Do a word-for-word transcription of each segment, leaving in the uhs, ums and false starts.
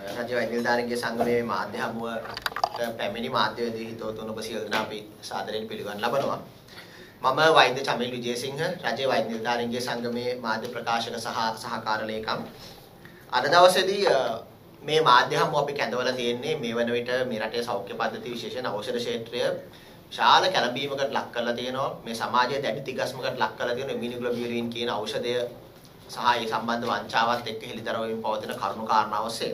රජ වෛද්‍ය නිලධාරීන්ගේ සංගමයේ මාධ්‍ය හමුවට පැමිණි මාධ්‍යවේදී හිතවතුන් ඔබ සියලු දෙනා අපි සාදරයෙන් පිළිගන්න ලබනවා. මම වෛද්‍ය චමිල් විජේසිංහ රජ වෛද්‍ය නිලධාරීන්ගේ සංගමයේ මාධ්‍ය ප්‍රකාශක සහ සහකාර ලේකම්. අද දවසේදී මේ මාධ්‍ය හමුව අපි කැඳවලා තියෙන්නේ මේ වන විට මේ රටේ සෞඛ්‍ය පද්ධති විශේෂයෙන් ඖෂධ ක්ෂේත්‍රය විශාල කැළඹීමකට ලක් කරලා තියෙනවා. මේ සමාජයේ දැඩි තිගස්මකට ලක් කරලා තියෙන ඉම්යුනෝග්ලොබියුලින් කියන ඖෂධය සහ ඒ සම්බන්ධ වංචාවත් එක්ක හෙළිදරව් වීම පවතින කරුණු කාරණා ඔස්සේ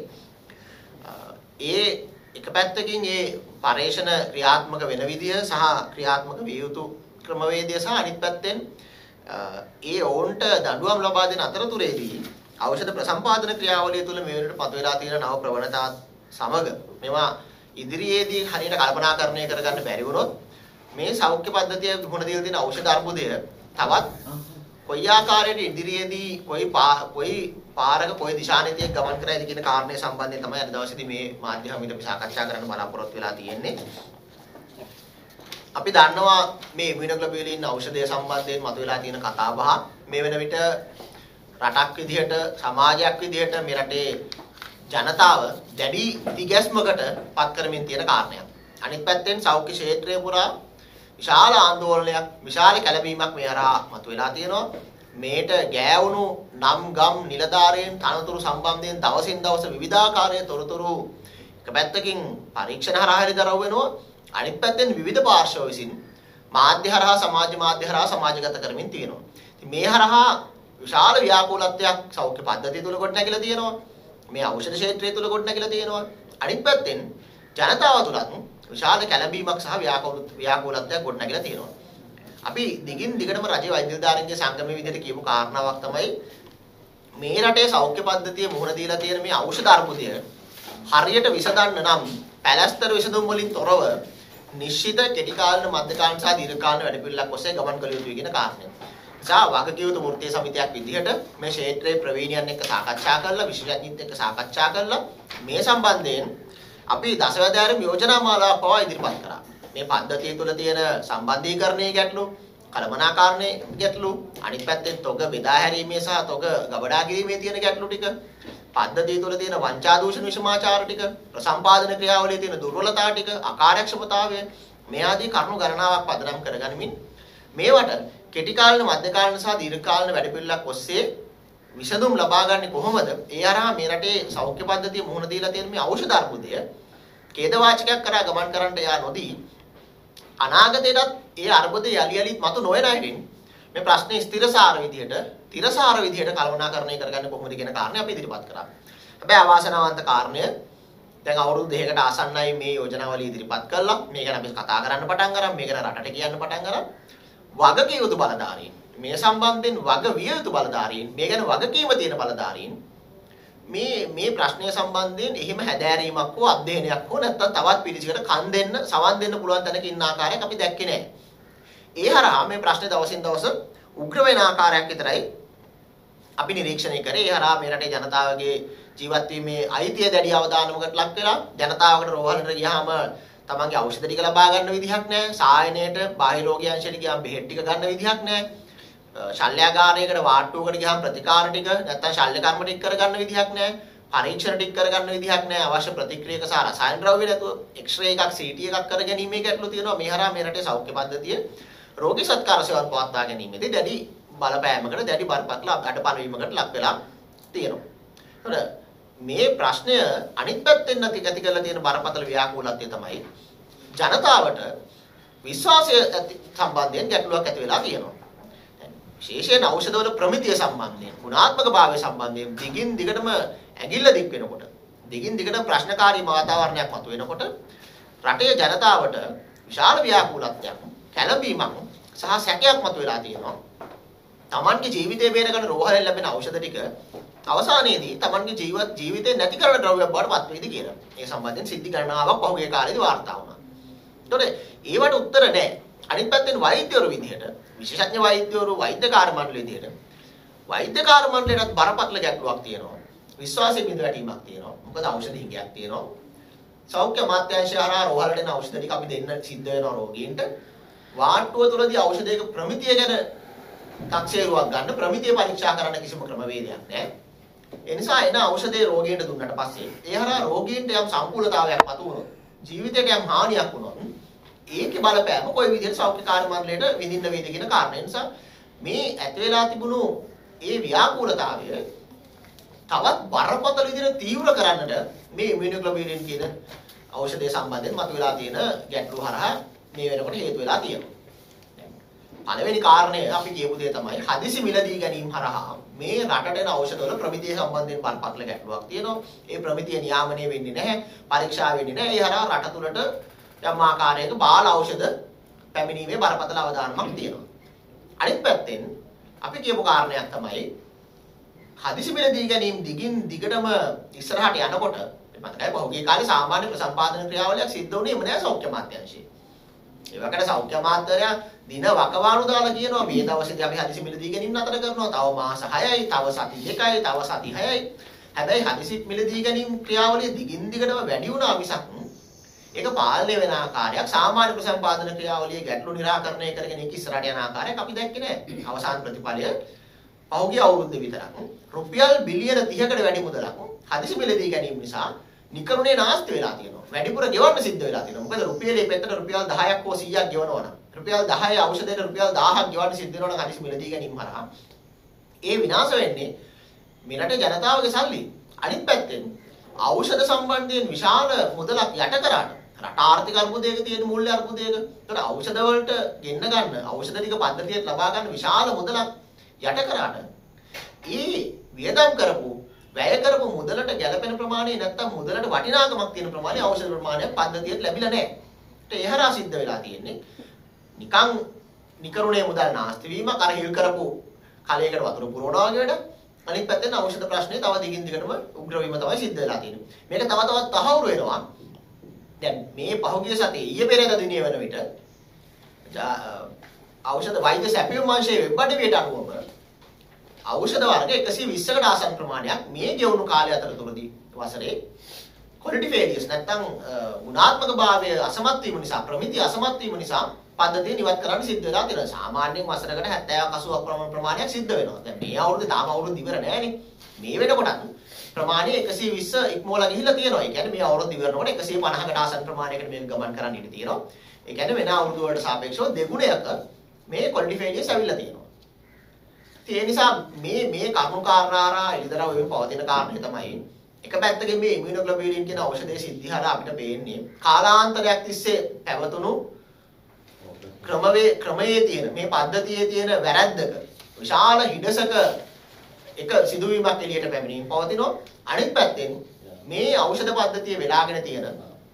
ඒ එක පැත්තකින් ඒ පරේෂණ ක්‍රියාත්මක වෙන විදිය සහ ක්‍රියාත්මක විය යුතු ක්‍රමවේදය සහ අනිත් පැත්තෙන් ඒ ඔවුන්ට දඬුවම් ලබා දෙන අතරතුරේදී ඖෂධ ප්‍රසම්පාදන ක්‍රියාවලිය තුළ මේ වෙනකොට පතුවලා තියෙන නව ප්‍රවණතා සමග මේවා ඉදිරියේදී හරියට කල්පනාකරණය කරගන්න බැරි වුණොත් මේ සෞඛ්‍ය පද්ධතිය ගුණ දීලා තියෙන ඖෂධ අර්බුදය තවත් කොයි ආකාරයට ඉදිරියේදී කොයි කොයි පාරක කොයි දිශානීතියක් ගමන් කරයිද කියන කාරණේ සම්බන්ධයෙන් තමයි අද දවසේදී මේ මාධ්‍ය හමුවට අපි සාකච්ඡා කරන්න බලාපොරොත්තු වෙලා තියෙන්නේ. අපි දන්නවා මේ ඉම්යුනෝග්ලොබියුලින් ඖෂධය සම්බන්ධයෙන් මතුවලා තියෙන කතාබහ මේ වෙන විට රටක් විදිහට සමාජයක් විදිහට මේ රටේ ජනතාව දැඩි තිගැස්මකට පත් කරමින් තියෙන කාරණයක්. අනිත් පැත්තෙන් සෞඛ්‍ය ක්ෂේත්‍රය පුරා විශාල ආందోලනයක් විශාල කැළඹීමක් මේ හරහා මතුවලා තියෙනවා. මේට ගෑවුණු නම් ගම් නිලධාරීන් තනතුරු සම්බන්ධයෙන් දවසින් දවස විවිධාකාරයේ තොරතුරු එක පැත්තකින් පරීක්ෂණ හරහා හෙළිදරව් වෙනවා. අනිත් පැත්තෙන් විවිධ පාර්ශ්ව විසින් මාධ්‍ය හරහා සමාජ මාධ්‍ය හරහා සමාජගත කරමින් තියෙනවා. ඉතින් මේ හරහා විශාල ව්‍යාකූලත්වයක් සෞඛ්‍ය පද්ධතිය තුල කොට නැගිලා තියෙනවා. මේ ඖෂධ ක්ෂේත්‍රය තුල කොට නැගිලා තියෙනවා. අනිත් පැත්තෙන් ජනතාව තුලත් විශාල කැළඹීමක් සහ ව්‍යාකූලත්වයක් කොට නැගිලා තියෙනවා. අපි දිගින් දිගටම රජ වෛද්‍ය නිලධාරීන්ගේ සංගමයේ විදිහට කියපු කාරණාවක් තමයි මේ රටේ සෞඛ්‍ය පද්ධතිය මුහුණ දීලා තියෙන මේ ඖෂධ අර්බුදය හරියට විසඳන්න නම් පැලස්තර විසඳුම් වලින් තොරව නිශ්චිත කෙටි කාලීන මධ්‍ය කාලීන සහ දීර්ඝ කාලීන වැඩපිළිවෙලක් ඔස්සේ ගමන් කළ යුතුයි කියන කාරණය. සා වගකීම් යුතු වෘත්තීය සමිතියක් විදිහට මේ ක්ෂේත්‍රයේ ප්‍රවීණයන් එක්ක සාකච්ඡා කරලා විශේෂඥයින් එක්ක සාකච්ඡා කරලා මේ සම්බන්ධයෙන් අපි දසවැදෑරුම් යෝජනා මාලාවක් පවා ඉදිරිපත් කරා. මේ පද්ධතිය තුළ තියෙන සම්බන්ධීකරණයේ ගැටලු, කළමනාකරණයේ ගැටලු, අනිත් පැත්තෙන් තොග බෙදා හැරීමේ සහ තොග ගබඩා කිරීමේ තියෙන ගැටලු ටික, පද්ධතිය තුළ තියෙන වංචා දූෂණ විෂමාචාර ටික, ප්‍රසම්පාදන ක්‍රියාවලියේ තියෙන දුර්වලතා ටික, අකාර්යක්ෂමතාවය මේ ආදී කරුණු ගණනාවක් පදනම් කරගනිමින් මේවට කෙටි කාලීන, මධ්‍ය කාලීන සහ දීර්ඝ කාලීන වැඩපිළිවෙලක් ඔස්සේ විසඳුම් ලබා ගන්න කොහොමද? ඒ අරහා මේ රටේ සෞඛ්‍ය පද්ධතිය මුහුණ දීලා තියෙන මේ ඖෂධ අර්බුදය ඛේදවාචකයක් කරා ගමන් කරන්න යා නොදී අනාගතයටත් ඒ අර්බුදය යලි යලිත් මතු නොවන අයින් මේ ප්‍රශ්නේ ස්ථිරසාර විදිහට, තිරසාර විදිහට කල්පනාකරණය කරගන්න කොහොමද කියන කාරණේ අපි ඉදිරිපත් කරා. හැබැයි අවාසනාවන්ත කාරණය දැන් අවුරුදු දෙකකට ආසන්නයි මේ යෝජනාවලිය ඉදිරිපත් කළා. මේක ගැන අපි කතා කරන්න පටන් ගරන්, මේක ගැන රටට කියන්න පටන් ගරන් වගකිය යුතු බලධාරීන්, මේ සම්බන්ධයෙන් වග විය යුතු බලධාරීන්, මේ ගැන වගකීම තියෙන බලධාරීන් මේ මේ ප්‍රශ්නය සම්බන්ධයෙන් එහෙම හැදෑරීමක් හෝ අධ්‍යයනයක් හෝ නැත්නම් තවත් පිළිසිකට කන් දෙන්න, සවන් දෙන්න පුළුවන් තැනක ඉන්න ආකාරයක් අපි දැක්කේ නැහැ. ඒ හරහා මේ ප්‍රශ්නේ දවසින් දවස උග්‍ර වෙන ආකාරයක් විතරයි අපි නිරීක්ෂණය කරේ. ඒ හරහා මේ රටේ ජනතාවගේ ජීවත් වීමේ අයිතිය දැඩි අවදානමකට ලක් වෙලා ජනතාවකට රෝහලට ගියාම තමන්ගේ ඖෂධ ටික ලබා ගන්න විදිහක් නැහැ. සායනයට බාහිර රෝගියන්ෂයට ගියාම බෙහෙත් ටික ගන්න විදිහක් නැහැ. ශල්‍යාගාරයකට වාට්ටුවකට ගියාම ප්‍රතිකාර ටික නැත්නම් ශල්‍ය කර්ම ටික කරගන්න විදිහක් නැහැ. පරීක්ෂණ ටික කරගන්න විදිහක් නැහැ. අවශ්‍ය ප්‍රතික්‍රියක සහ රසායන ද්‍රව්‍ය නැතුව එක්ස්රේ එකක් සීටී එකක් කරගැනීමේ ගැටලු තියෙනවා. මේ හරහා මේ රටේ සෞඛ්‍ය පද්ධතිය රෝගී සත්කාර සේවාවන් පවත්වා ගැනීමේදී දැඩි බලපෑමකට, දැඩි බරපතල අඩපණවීමකට ලක් වෙලා තියෙනවා. හොඳ මේ ප්‍රශ්නය අනිත් පැත්තෙන් නැති ඇති කරලා තියෙන බරපතල ව්‍යාකූලත්වය තමයි ජනතාවට විශ්වාසය සම්බන්ධයෙන් ගැටලුවක් ඇති වෙලා තියෙනවා. විශේෂයෙන් ඖෂධවල ප්‍රමිතිය සම්බන්ධයෙන්, ගුණාත්මක භාවය සම්බන්ධයෙන් දිගින් දිගටම ඇඟිල්ල දික් වෙනකොට, දිගින් දිගටම ප්‍රශ්නකාරී වාතාවරණයක් මතුවෙනකොට රටේ ජනතාවට විශාල ව්‍යාකූලත්වයක්, කැළඹීමක් සහ සැකයක් මතුවලා තියෙනවා. Tamanගේ ජීවිතය බේරගන්න රෝහලෙන් ලැබෙන ඖෂධ ටික අවසානයේදී Tamanගේ ජීවත් ජීවිතේ නැති කරන ද්‍රව්‍යයක් බවට පත් වෙයිද කියලා. ඒ සම්බන්ධයෙන් සිද්ධි ගණනාවක් පහුගිය කාලේදී වාර්තා වුණා. ඒතකොට ඒවට උත්තර නැහැ. අනිත් පැත්තෙන් වෛද්‍යවරු විදිහට, විශේෂඥ වෛද්‍යවරු, වෛද්‍යකාර මණ්ඩල විදිහට වෛද්‍යකාර මණ්ඩලයටත් බරපතල ගැටලුවක් තියෙනවා. විශ්වාසයේ බිඳ වැටීමක් තියෙනවා. මොකද ඖෂධ හිඟයක් තියෙනවා. සෞඛ්‍ය අමාත්‍යාංශය හරහා රෝහලට එන ඖෂධ ටික අපි දෙන්න සිද්ධ වෙනවා රෝගීන්ට. වාට්ටුව තුළදී ඖෂධයක ප්‍රමිතිය ගැන තක්සේරුවක් ගන්න, ප්‍රමිතිය පරීක්ෂා කරන්න කිසිම ක්‍රමවේදයක් නැහැ. ඒ නිසා එන ඖෂධයේ රෝගීන්ට දුන්නට පස්සේ ඒ හරහා රෝගීන්ට යම් සම්පූර්ණතාවයක් මතු වුණොත් ජීවිතයට යම් හානියක් වුණොත් ඒකේ බලපෑම කොයි විදිහට සෞඛ්‍යකාරී මණ්ඩලයට විඳින්න වේද කියන කාරණේ නිසා මේ ඇති වෙලා තිබුණු ඒ ව්‍යාකූලතාවය තවත් බරපතල විදිහට තීව්‍ර කරන්නට මේ ඉමුනෝග්ලොබියුලින් කියන ඖෂධය සම්බන්ධයෙන් මතුවලා තියෙන ගැටලු හරහා මේ වෙනකොට හේතු වෙලා තියෙනවා. පළවෙනි කාරණය අපි කියපු දේ තමයි හදිසි මිලදී ගැනීම හරහා මේ රටට එන ඖෂධවල ප්‍රමිතිය සම්බන්ධයෙන් බරපතල ගැටලුවක් තියෙනවා. ඒ ප්‍රමිතිය නියාමනය වෙන්නේ නැහැ, පරීක්ෂා වෙන්නේ නැහැ. ඒ හරහා රට තුළට යම් ආකාරයක බාල ඖෂධ පැමිණීමේ බරපතල අවදානමක් තියෙනවා. අනිත් පැත්තෙන් අපි කියපු කාරණයක් තමයි හදිසි මිලදී ගැනීම දිගින් දිගටම ඉස්සරහට යනකොට මතකයි පහුගිය කාලේ සාමාන්‍ය ප්‍රසම්පාදන ක්‍රියාවලියක් සිද්ධ වුණේම නෑ සෞඛ්‍ය අමාත්‍යාංශයේ. ඒ වගේම සෞඛ්‍ය අමාත්‍යරයා දින වකවානු දාලා කියනවා මේ දවසේදී අපි හදිසි මිලදී ගැනීම නතර කරනවා. තව මාස හයයි, තව සති දෙකයි, තව සති හයයි. හැබැයි හදිසි මිලදී ගැනීම ක්‍රියාවලිය දිගින් දිගටම වැඩි වුණා මිසක් ඒක පාලනය වෙන ආකාරයක් සාමාන්‍ය ප්‍රසම්පාදන ක්‍රියාවලියේ ගැටලු නිරාකරණය කරගෙන ඒක ඉස්සරහට යන ආකාරයක් අපි දැක්කේ නෑ. අවසාන ප්‍රතිඵලය පහුගිය අවුරුද්දේ විතරක් රුපියල් බිලියන තිහකට වැඩි මුදලක් හදිසි මිලදී ගැනීම නිසා නිකරුණේ නාස්ති වෙලා තියෙනවා. වැඩිපුර ගෙවන්න සිද්ධ වෙලා තියෙනවා. මොකද රුපියලේ පැත්තට රුපියල් දහයක් හෝ සීයක් ගෙවනවා නම් රුපියල් දහය ඖෂධයට රුපියල් දහයක් ගෙවන්න සිද්ධ වෙනවා නම් හදිසි මිලදී ගැනීම හරහා ඒ විනාශ වෙන්නේ මෙරට ජනතාවගේ සල්ලි. අනිත් පැත්තෙන් ඖෂධ සම්බන්ධයෙන් විශාල මුදලක් යට කරාට රට ආර්ථික අර්බුදයක තියෙන මූල්‍ය අර්බුදයක. ඒතර ඖෂධ වලට ගෙන්න ගන්න ඖෂධ ටික පද්ධතියට ලබා ගන්න විශාල මුදලක් යට කරාට ඒ වියදම් කරපු වැය කරපු මුදලට ගැළපෙන ප්‍රමාණය නැත්තම් මුදලට වටිනාකමක් තියෙන ප්‍රමාණය ඖෂධ ප්‍රමාණයක් පද්ධතියට ලැබිලා නැහැ. ඒත් ඒ හරහා සිද්ධ වෙලා තියෙන්නේ නිකන් නිකරුණේ මුදල් නාස්ති වීමක් අර හිල් කරපු කලයකට වතුර පුරවනවා වගේ වැඩ. අනිත් පැත්තෙන් ඖෂධ ප්‍රශ්නේ තව දිගින් දිගටම උග්‍ර වීම තමයි සිද්ධ වෙලා තියෙන්නේ. මේක තව තවත් තහවුරු වෙනවා. දැන් මේ පහුගිය සතියේ ඊයේ පෙරේද දිනේ වෙන විට ඖෂධ වෛද්‍ය සැපයුම් අංශයේ වෙබ් අඩවියට අනුව ඖෂධ වර්ග එකසිය විස්සකට ආසන්න ප්‍රමාණයක් මේ ගෙවුණු කාලය අතරතුරදී වසරේ ක්වොලිටි ෆේලියර්ස් නැත්නම් ගුණාත්මක භාවය අසමත් වීම නිසා ප්‍රමිතිය අසමත් වීම නිසා පද්ධතිය නිවත් කරන්න සිද්ධ වෙලා තියෙනවා. සාමාන්‍යයෙන් වසරකට හැත්තෑවක් අසූවක් ප්‍රමාණයක් සිද්ධ වෙනවා. දැන් මේ අවුරුද්දේ තාම අවුරුද්ද ඉවර නෑනේ. මේ වෙනකොටත් ප්‍රමාණය එකසිය විස්ස ඉක්මවලා ගිහිල්ලා තියෙනවා. ඒ කියන්නේ මේ අවුරුද්ද ඉවරනකොට එකසිය පනහකට ආසන්න ප්‍රමාණයකට මේක ගමන් කරන්න ඉඩ තියෙනවා. ඒ කියන්නේ වෙන අවුරුදු වලට සාපේක්ෂව දෙගුණයක මේ ක්වොලිටි ෆේලියර්ස් ඇවිල්ලා තියෙනවා. ඒ නිසා මේ මේ කරුණු කාරණා එළිදරව් වෙමින් පවතින කාරණේ තමයි එක පැත්තකින් මේ ඉමුනෝග්ලොබියුලින් කියන ඖෂධයේ සිද්ධි හරහා අපිට පේන්නේ කාලාන්තරයක් තිස්සේ පැවතුණු ක්‍රමවේ ක්‍රමයේ තියෙන මේ පද්ධතියේ තියෙන වැරැද්දක විශාල හිඩසක එක සිදුවීමක් එළියට පැමිණීම පවතිනවා. අනිත් පැත්තෙන් මේ ඖෂධ පද්ධතියේ වෙලාගෙන තියෙන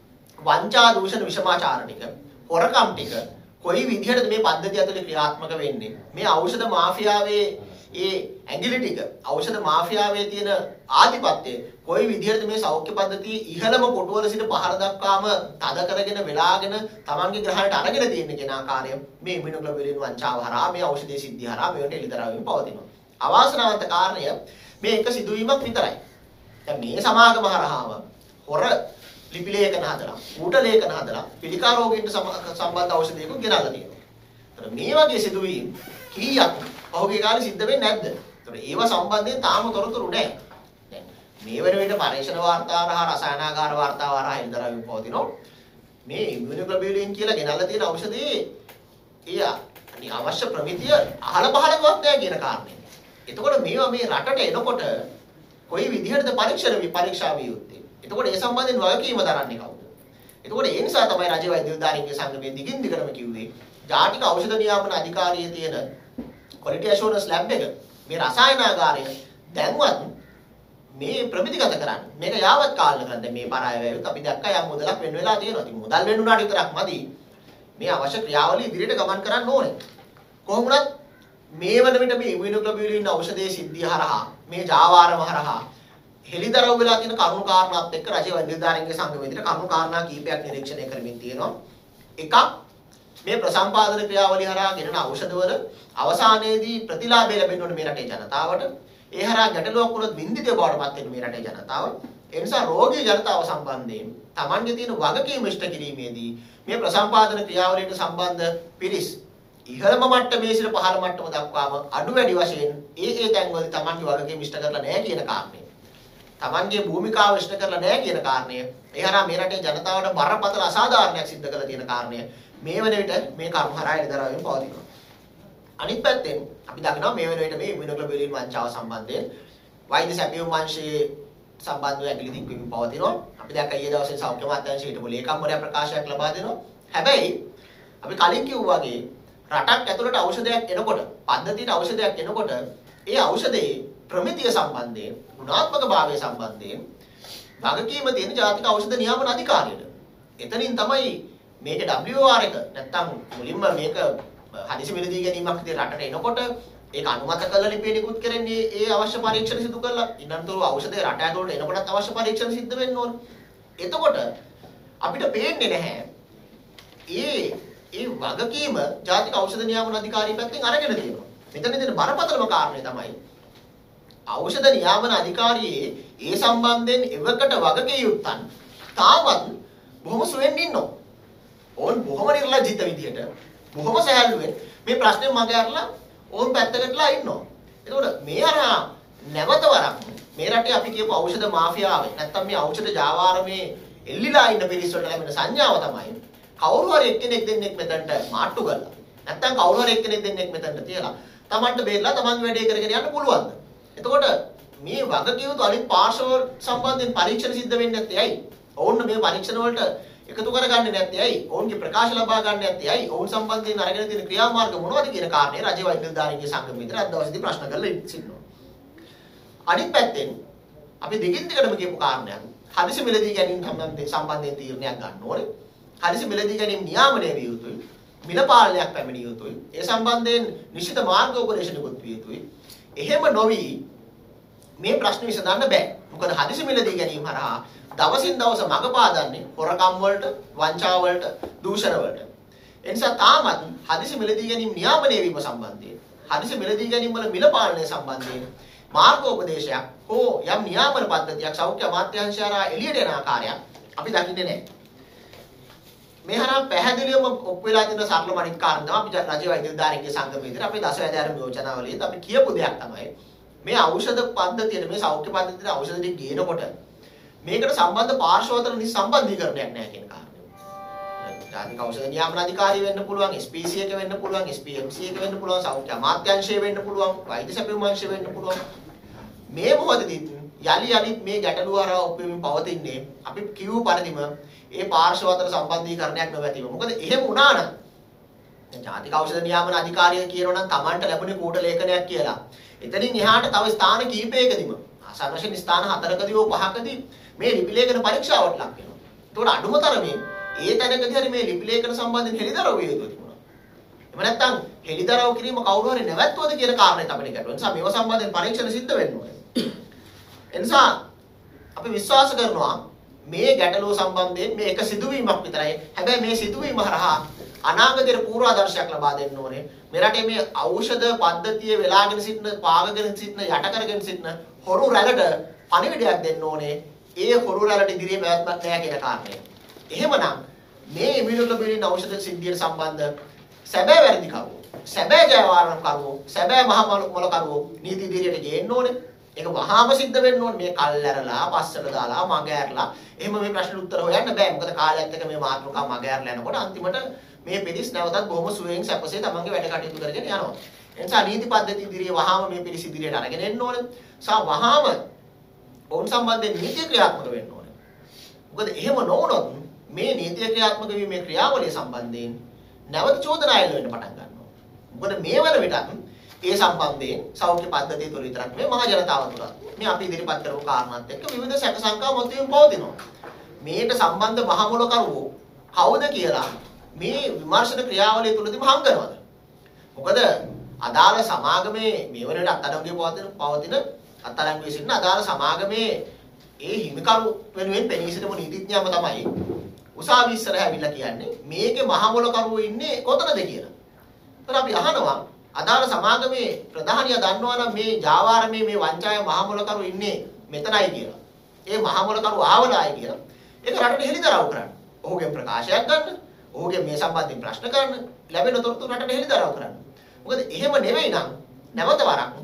වංචා දූෂණ විෂමාචාර ටික හොරකම් ටික කොයි විදිහටද මේ පද්ධතිය ඇතුලේ ක්‍රියාත්මක වෙන්නේ? මේ ඖෂධ මාෆියාවේ ඒ ඇඟිලි ටික ඖෂධ මාෆියාවේ තියෙන ආධිපත්‍යය කොයි විදිහටද මේ සෞඛ්‍ය පද්ධතිය ඉහළම කොටුවල සිට පහළ දක්වාම තද කරගෙන වෙලාගෙන Tamange ග්‍රහණයට අරගෙන තියෙන කෙන ආකාරය මේ ඉමුනෝග්ලොබියුලින් වංචාව හරහා මේ ඖෂධයේ සිද්ධි හරහා මේවට එළිදරවමින් පවතිනවා. අවාසනාවන්ත කාරණය මේ එක සිදුවීමක් විතරයි. දැන් මේ සමාගම හරහාම හොර ලිපි ලේඛන හදලා, ඌට ලේඛන හදලා පිළිකා රෝගීන්ට සම්බන්ධ ඖෂධයක ගෙනල්ලා තියෙනවා. ඒතර මේ වගේ සිදුවීම් කීයක් පහුගිය කාලේ සිද්ධ වෙන්නේ නැද්ද? ඒතර ඒව සම්බන්ධයෙන් තාම තොරතුරු නැහැ. දැන් මේ වෙන විට පරීක්ෂණ වාර්තා හරහා රසායනාගාර වාර්තා හරහා එළිදරවමින් පවතිනවා. මේ ඉමුනෝග්ලොබියුලින් කියලා ගෙනල්ලා තියෙන ඖෂධයේ ඒ අනි අවශ්‍ය ප්‍රමිතිය අහල පහලකවත් නැහැ කියන කාරණේ. එතකොට මේවා මේ රටට එනකොට කොයි විදිහටද පරීක්ෂණ පරීක්ෂා විය යුත්තේ? එතකොට ඒ සම්බන්ධයෙන් වගකීම දරන්නේ කවුද? එතකොට ඒ නිසා තමයි රජ වෛද්‍ය නිලධාරීන්ගේ සංගමයේ දිගින් දිගටම කිව්වේ ජාතික ඖෂධ නියාමන අධිකාරියේ තියෙන ක්වොලිටි ඇෂුරන්ස් ලැබ් එක මේ රසායනාගාරය දැන්වත් මේ ප්‍රමිතිගත කරන්න. මේක යාවත් කාලන කරන්න. දැන් මේ පරාය වැයුත් අපි දැක්කා යම් මුදලක් වෙන වෙලා තියෙනවා. ඉතින් මුදල් වෙන්න උනාට විතරක් මදි. මේ අවශ්‍ය ක්‍රියාවලිය ඉදිරියට ගමන් කරන්න ඕනේ. කොහොම වුණත් මේ වන විට මේ ඉමුනෝග්ලොබියුලින් ඖෂධයේ සිද්ධිය හරහා මේ ජාවාරම හරහා හෙළිදරව් වෙලා තියෙන කරුණු කාරණාත් එක්ක රජයේ වෛද්‍ය නිලධාරීන්ගේ සංගමයේ විතර කරුණු කාරණා කීපයක් නිරීක්ෂණය කරමින් තියෙනවා. එකක් මේ ප්‍රසම්පාදන ක්‍රියාවලිය හරහා ගෙනන ඖෂධවල අවසානයේදී ප්‍රතිලාභය ලැබෙන්න ඕනේ මේ රටේ ජනතාවට. ඒ හරහා ගැටලුවක් වුණොත් වින්දිතය බවටපත් වෙන මේ රටේ ජනතාව. ඒ නිසා රෝගී ජනතාව සම්බන්ධයෙන් Tamange තියෙන වගකීම ඉෂ්ට කිරීමේදී මේ ප්‍රසම්පාදන ක්‍රියාවලියට සම්බන්ධ පිරිස් ඉහළම මට්ටමේ සිට පහළ මට්ටම දක්වාම අඩු වැඩි වශයෙන් ඒ ඒ තැන්වලදී Tamange වගකීම ඉෂ්ට කරලා නැහැ කියන කාරණේ. තමන්ගේ භූමිකාව ඉෂ්ට කරලා නැහැ කියන කාරණය ඒ හරහා මේ රටේ ජනතාවට බරපතල අසාධාරණයක් සිද්ධ කරලා තියෙන කාරණය මේ වන විට මේ කර්ම හරහා එළිදරව්වෙන් පවතිනවා. අනිත් පැත්තෙන් අපි දකිනවා මේ වන විට මේ ඉමුනොග්ලොබියුලින් වංචාව සම්බන්ධයෙන් වෛද්‍ය සැපයුම් අංශයේ සම්බන්ධව ඇගිලි දික්වීම පවතිනවා. අපි දැක්ක ඊයේ දවසේ සෞඛ්‍ය අමාත්‍යාංශයේ හිටපු ලේකම්වරයා ප්‍රකාශයක් ලබා දෙනවා. හැබැයි අපි කලින් කිව්වා වගේ රටක් ඇතුළට ඖෂධයක් එනකොට පද්ධතියට ඖෂධයක් එනකොට ඒ ඖෂධයේ ප්‍රමිතිය සම්බන්ධයෙන් ගුණාත්මක භාවය සම්බන්ධයෙන් වගකීම තියෙන ජාතික ඖෂධ නියාමන අධිකාරියට. එතනින් තමයි මේක W R එක නැත්තම් මුලින්ම මේක හදිසි මිලදී ගැනීමක් විදිහට රටට එනකොට ඒක අනුමත කරලා ලිපිය නිකුත් කරන්නේ ඒ අවශ්‍ය පරීක්ෂණ සිදු කරලා ඉන්නතර ඖෂධය රට ඇතුළට එනකොටත් අවශ්‍ය පරීක්ෂණ සිද්ධ වෙන්න ඕන. එතකොට අපිට පේන්නේ නැහැ ඒ ඒ වගකීම ජාතික ඖෂධ නියාමන අධිකාරිය පැත්තෙන් අරගෙන තියෙනවා. මෙතන දෙන බරපතලම කාරණේ තමයි ඖෂධ නියාමන අධිකාරියේ ඒ සම්බන්ධයෙන් එවකට වගකී යුත්තන් තාමත් බොහොම සුවෙන් ඉන්නවා. ඕන් බොහොම නිර්ලජ්ජිත විදියට බොහොම සහැල්ලුවෙන් මේ ප්‍රශ්නේ මග ඇරලා ඕන් පැත්තකටලා ඉන්නවා. ඒකෝට මේ අරහා නැවත වරක් මේ රටේ අපි කියපු ඖෂධ මාෆියාවේ නැත්තම් මේ ඖෂධ ජාවාරමේ එල්ලිලා ඉන්න පිරිස් වලට ලැබෙන සංඥාව තමයි කවුරු හරි එක්කෙනෙක් දෙන්නෙක් මෙතනට මාට්ටු කරලා නැත්තම් කවුරු හරි එක්කෙනෙක් දෙන්නෙක් මෙතනට තියලා Tamanට බේරලා Taman වැඩේ කරගෙන යන්න පුළුවන්ද? එතකොට මේ වගකීම් අනිත් පාර්ශව සම්බන්ධයෙන් පරීක්ෂණ සිද්ධ වෙන්නේ නැත්තේ ඇයි? ඕන්න මේ පරීක්ෂණ වලට එකතු කරගන්නේ නැත්තේ ඇයි? ඔවුන්ගේ ප්‍රකාශ ලබා ගන්න නැත්තේ ඇයි? ඔවුන් සම්බන්ධයෙන් අරගෙන තියෙන ක්‍රියාමාර්ග මොනවද කියන කාරණේ රජ වෛද්‍ය නිලධාරීන්ගේ සංගම විතර අද දවසේදී ප්‍රශ්න කරලා සිටිනවා. අනිත් පැත්තෙන් අපි දෙකින් දෙකටම කියපු කාරණයක් හදිසි මිලදී ගැනීම සම්බන්ධයෙන් තීරණයක් ගන්න ඕනේ. හදිසි මිලදී ගැනීම නියාමනය විය යුතුයි. මිල පාලනයක් පැමිණිය යුතුයි. ඒ සම්බන්ධයෙන් නිශ්චිත මාර්ග උපදේශනිකුත් විය යුතුයි. එහෙම නොවි මේ ප්‍රශ්න විසඳන්න බෑ. මොකද හදිසි මිලදී ගැනීම හරහා දවසින් දවස මඟ පාදන්නේ හොරකම් වලට, වංචාව වලට, දූෂණ වලට. ඒ නිසා තාමත් හදිසි මිලදී ගැනීම නියාමනය වීම සම්බන්ධයෙන්, හදිසි මිලදී ගැනීම වල මිල පාලනය සම්බන්ධයෙන් මාර්ගෝපදේශයක් හෝ යම් නියාමන පද්ධතියක් සෞඛ්‍ය අමාත්‍යාංශය හරහා එළියට එන ආකාරයක් අපි දකින්නේ නැහැ. මේ හරහා පැහැදිලිවම ඔප් වෙලා තියෙන සරලම අනිත් කාරණා අපි රජ වෛද්‍ය නිලධාරීන්ගේ සංගමයේ විතර අපි දසවැදෑරුම් යෝජනාවලියත් අපි කියපු දෙයක් තමයි මේ ඖෂධ පද්ධතියට මේ සෞඛ්‍ය පද්ධතියට ඖෂධ ටික ගේනකොට මේකට සම්බන්ධ පාර්ශ්ව අතර නිසි සම්බන්ධීකරණයක් නැහැ කියන කාරණය. ජාතික ඖෂධ නියාමන අධිකාරිය වෙන්න පුළුවන්, S P C එක වෙන්න පුළුවන්, S P M C එක වෙන්න පුළුවන්, සෞඛ්‍ය අමාත්‍යාංශය වෙන්න පුළුවන්, වෛද්‍ය සැපයුම් අංශය වෙන්න පුළුවන්. මේ මොහොතදී යලි යලිත් මේ ගැටලුව හරහා ඔප්පෙමින් පවතින්නේ අපි කිව්ව පරිදිම ඒ පාර්ශ්ව අතර සම්බන්ධීකරණයක් නොවැතිව. මොකද එහෙම වුණා නම් ජාතික ඖෂධ නියාමන අධිකාරිය කියනවා නම් Tamanට ලැබුණේ කූට ලේඛනයක් කියලා. එතනින් එහාට තව ස්ථාන කිහිපයකදීම ආසන්න ස්ථාන හතරකදී හෝ පහකදී මේ ලිපි ලේඛන පරීක්ෂාවට ලක් වෙනවා. ඒතකොට අඩුම තරමේ ඒ තැනකදී හරි මේ ලිපි ලේඛන සම්බන්ධයෙන් හෙළිදරව් විය යුතු තිබුණා. එහෙම නැත්නම් හෙළිදරව් කිරීම කවුරු හරි නැවැත්තුවද කියන කාරණේ තමයි ගැටලුව. නිසා මේව සම්බන්ධයෙන් පරීක්ෂණ සිද්ධ වෙන්න ඕනේ. එනිසා අපි විශ්වාස කරනවා මේ ගැටලුව සම්බන්ධයෙන් මේ එක සිදුවීමක් විතරයි. හැබැයි මේ සිදුවීම හරහා අනාගතයේ පූර්වාදර්ශයක් ලබා දෙන්න ඕනේ. මේ රටේ මේ ඖෂධ පද්ධතිය වෙලාගෙන සිටින, පාගගෙන සිටින, යට කරගෙන සිටින හොරු රැළට පණිවිඩයක් දෙන්න ඕනේ. ඒ හොරු රැළට ඉදිරියේ පැවැත්මක් නැහැ කියන කාරණය. එහෙමනම් මේ ඉමුනොග්ලොබියුලින් ඖෂධ සිද්ධියට සම්බන්ධ සැබෑ වැඩිකරුවෝ, සැබෑ ජයවාරණ කරුවෝ, සැබෑ මහා මොල කරුවෝ නීති ඉදිරියට ගේන්න ඕනේ. ඒක වහාම සිද්ධ වෙන්න ඕනේ. මේ කල්ැරලා, පස්සට දාලා, මග ඇරලා එහෙම මේ ප්‍රශ්නෙට උත්තර හොයන්න බෑ. මොකද කාලයත් එක්ක මේ මාතෘකා මග ඇරලා යනකොට අන්තිමට මේ පිරිස් නැවතත් බොහොම සුවයෙන් සැපසේ තමන්ගේ වැඩ කටයුතු කරගෙන යනවා. ඒ නිසා නීති පද්ධති ඉදිරියේ වහාම මේ පිරිස් ඉදිරියට අරගෙන එන්න ඕනේ. සා වහාම ඔවුන් සම්බන්ධයෙන් නීති ක්‍රියාත්මක වෙන්න ඕනේ. මොකද එහෙම නොවුනොත් මේ නීති ක්‍රියාත්මක වීමේ ක්‍රියාවලිය සම්බන්ධයෙන් නැවත චෝදනා එල්ල වෙන්න පටන් ගන්නවා. මොකද මේ වන විටත් ඒ සම්බන්ධයෙන් සෞඛ්‍ය පද්ධතිය තුළ විතරක් මේ මහ ජනතාව තුළ මේ අපි ඉදිරිපත් කරපු කාරණාත් එක්ක විවිධ සැක සංකා මොහොතින් පවතිනවා. මේකට සම්බන්ධ මහමුල කරුවෝ කවුද කියලා මේ විමර්ශන ක්‍රියාවලිය තුළදීම හංගනවාද? මොකද අදාළ සමාගමේ මේ වෙනකොට අත්අඩංගුවේ පවතින පවතින අත්අඩංගුවේ සිටින අදාළ සමාගමේ ඒ හිමිකරු වෙනුවෙන් පෙනී සිටපු නීතිඥයම තමයි උසාවි ඉස්සරහ ඇවිල්ලා කියන්නේ මේකේ මහමුල කරුවෝ ඉන්නේ කොතනද කියලා. ඒතර අපි අහනවා අදාළ සමාගමේ ප්‍රධානියා දන්නවා නම් මේ ජාවාරමේ මේ වංචාවේ මහමුලකරු ඉන්නේ මෙතනයි කියලා. ඒ මහමුලකරු ආවලායි කියලා. ඒක රටට හෙළිදරව් කරන්න. ඔහුගේ ප්‍රකාශයක් ගන්න. ඔහුගේ මේ සම්බන්ධයෙන් ප්‍රශ්න කරන්න. ලැබෙන තොරතුරු රටට හෙළිදරව් කරන්න. මොකද එහෙම නෙවෙයි නම් නැවත වරක්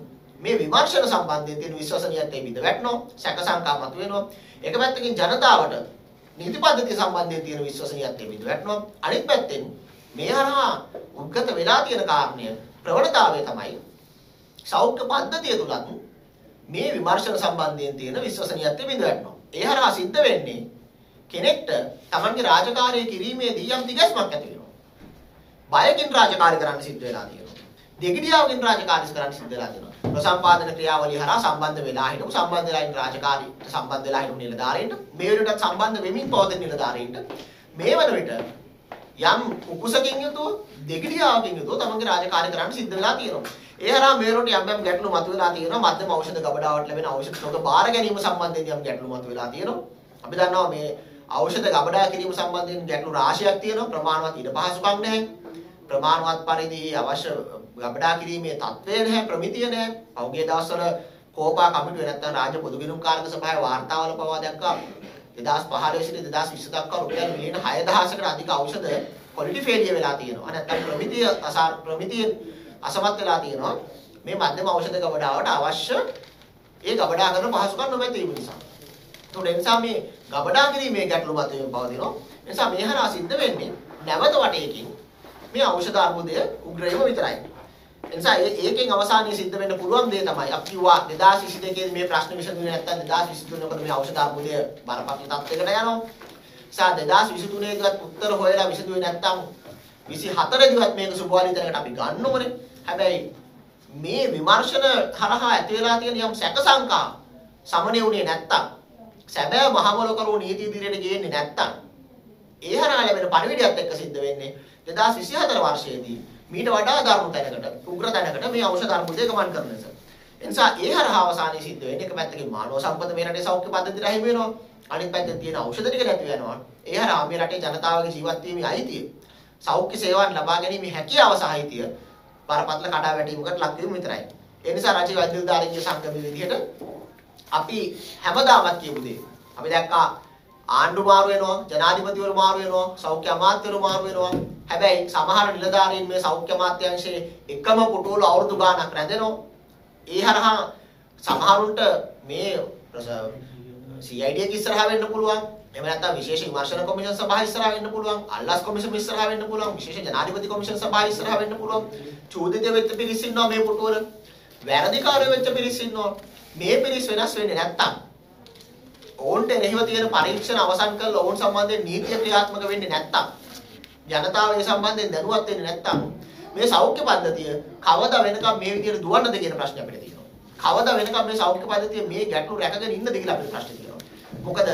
මේ විමර්ශන සම්බන්ධයෙන් තියෙන විශ්වසනීයත්වය බිඳ වැටෙනවා. සැක සංකා මතුවෙනවා. එක පැත්තකින් ජනතාවට නීති පද්ධතිය සම්බන්ධයෙන් තියෙන විශ්වසනීයත්වය බිඳ වැටෙනවා. අනිත් පැත්තෙන් මේ හරහා උද්ගත වෙලා තියෙන කාරණය ප්‍රවණතාවය තමයි සෞඛ්‍ය පද්ධතිය තුලත් මේ විමර්ශන සම්බන්ධයෙන් තියෙන විශ්වසනීයත්වය බිඳ වැටෙනවා. ඒ හරහා සිද්ධ වෙන්නේ කෙනෙක්ට තමන්ගේ රාජකාරිය කිරීමේදී යම් දිගස්මක් ඇති වෙනවා. බයකින් රාජකාරී කරන්න සිද්ධ වෙලා තියෙනවා. දෙගිඩියාවකින් රාජකාරී කරන්න සිද්ධ වෙලා තියෙනවා. ප්‍රසම්පාදන ක්‍රියාවලිය හරහා සම්බන්ධ වෙලා හිටපු සම්බන්ධ වෙලා ඉන්න රාජකාරී සම්බන්ධ වෙලා හිටපු නිලධාරීන්ට මේ වෙනටත් සම්බන්ධ වෙමින් පවතින නිලධාරීන්ට මේ වන විට යම් කුකුසකින් යුතුව දෙගිඩියාවකින් යුතුව තමන්ගේ රාජකාරී කරන්න සිද්ධ වෙලා තියෙනවා. ඒ හරහා මේ වෙනට යම් යම් ගැටලු මතුවලා තියෙනවා. මධ්‍යම ඖෂධ ගබඩාවට ලැබෙන ඖෂධ තොග බාර ගැනීම සම්බන්ධයෙන් යම් ගැටලු මතුවලා තියෙනවා. අපි දන්නවා මේ ඖෂධ ගබඩා කිරීම සම්බන්ධයෙන් ගැටලු රාශියක් තියෙනවා. ප්‍රමාණවත් ඉඩ පහසුකම් නැහැ. ප්‍රමාණවත් පරිදි අවශ්‍ය ගබඩා කිරීමේ තත්ත්වය නැහැ, ප්‍රමිතිය නැහැ. පහුගිය දවස්වල කෝපා කමිටුවේ නැත්නම් රාජ්‍ය පොදු ගිණුම් කාර්ක සභාවේ වාර්තාවල පවා දැක්කා දෙදාස් පහළොව සිට දෙදාස් විස්ස දක්වා රුපියල් මිලියන හය දහසකට අධික ඖෂධ ක්වොලිටි ෆේලියර් වෙලා තියෙනවා. නැත්නම් ප්‍රමිතිය අසාර ප්‍රමිතිය අසමත් වෙලා තියෙනවා. මේ මධ්‍යම ඖෂධ ගබඩාවට අවශ්‍ය ඒ ගබඩා කරන පහසුකම් නොමැති වීම නිසා. ඒ නිසා මේ ගබඩා කිරීමේ ගැටලු මතුවෙමින් පවතිනවා. ඒ නිසා මේ හරහා සිද්ධ වෙන්නේ නැවත වටේකින් මේ ඖෂධ අර්බුදය උග්‍රයම විතරයි. එනිසා ඒකෙන් අවසානයේ සිද්ධ වෙන්න පුළුවන් දේ තමයි අපි කිව්වා දෙදාස් විසි දෙකේ මේ ප්‍රශ්න විසඳුනේ නැත්නම් දෙදාස් විසි තුනේ කොට මේ ඖෂධ අර්බුදය බරපතල තත්යකට යනවා. සා දෙදාස් විසි තුනේ කට උත්තර හොයලා විසඳුවේ නැත්නම් විසි හතර දිවත් මේක සුබවාලිතනකට අපි ගන්න ඕනේ. හැබැයි මේ විමර්ශන හරහා ඇති වෙලා තියෙන යම් සැක සංකා සමනය වුණේ නැත්නම් සැබෑ මහමොල කරු නීති ඉදිරියට ගේන්නේ නැත්නම් ඒ හරහා ලැබෙන පරිවිඩයත් එක්ක සිද්ධ වෙන්නේ දෙදාස් විසි හතර වර්ෂයේදී මීට වඩා දරුණු තැනකට උග්‍ර තැනකට මේ ඖෂධ අර්බුදය ගමන් කරන නිසා. ඒ නිසා ඒ හරහා අවසානයේ සිද්ධ වෙන්නේ එක පැත්තකින් මානව සම්පත මේ රටේ සෞඛ්‍ය පද්ධතියට අහිමි වෙනවා. අනිත් පැත්තෙන් තියෙන ඖෂධ ටික නැති වෙනවා. ඒ හරහා මේ රටේ ජනතාවගේ ජීවත් වීමේ අයිතිය, සෞඛ්‍ය සේවාවන් ලබා ගැනීමේ හැකියාව සහ අයිතිය බරපතල කඩා වැටීමකට ලක් වීම විතරයි. ඒ නිසා රජයේ වෛද්‍ය නිලධාරීන්ගේ සංගමයේ විදිහට අපි හැමදාමත් කියපු දේ. අපි දැක්කා ආණ්ඩු මාරු වෙනවා, ජනාධිපතිවරු මාරු වෙනවා, සෞඛ්‍ය අමාත්‍යවරු මාරු වෙනවා. හැබැයි සමහර නිලධාරීන් මේ සෞඛ්‍ය අමාත්‍යාංශයේ එකම පුටුවල අවුරුදු ගාණක් රැඳෙනවා. ඒ හරහා සමහරුන්ට මේ සී අයි ඩී එක ඉස්සරහා වෙන්න පුළුවන්. එහෙම නැත්නම් විශේෂ විමර්ශන කොමිෂන් සභාව ඉස්සරහා වෙන්න පුළුවන්. අල්ලාස් කොමිෂන් ඉස්සරහා වෙන්න පුළුවන්. විශේෂ ජනාධිපති කොමිෂන් සභාව ඉස්සරහා වෙන්න පුළුවන්. චූදිත වෙච්ච පිරිස් ඉන්නවා මේ පුටුවල. වැරදිකාරයෝ වෙච්ච පිරිස් ඉන්නවා. මේ පිරිස් වෙනස් වෙන්නේ නැත්නම් ඔවුන්ට එරෙහිව තියෙන පරීක්ෂණ අවසන් කරලා ඔවුන් සම්බන්ධයෙන් නීතිය ක්‍රියාත්මක වෙන්නේ නැත්නම් ජනතාව ඒ සම්බන්ධයෙන් දැනුවත් වෙන්නේ නැත්නම් මේ සෞඛ්‍ය පද්ධතිය කවදා වෙනකම් මේ විදිහට දුවන්නද කියන ප්‍රශ්නේ අපිට තියෙනවා. කවදා වෙනකම් මේ සෞඛ්‍ය පද්ධතිය මේ ගැටලු රැකගෙන ඉන්නද කියලා අපිට ප්‍රශ්නේ තියෙනවා. මොකද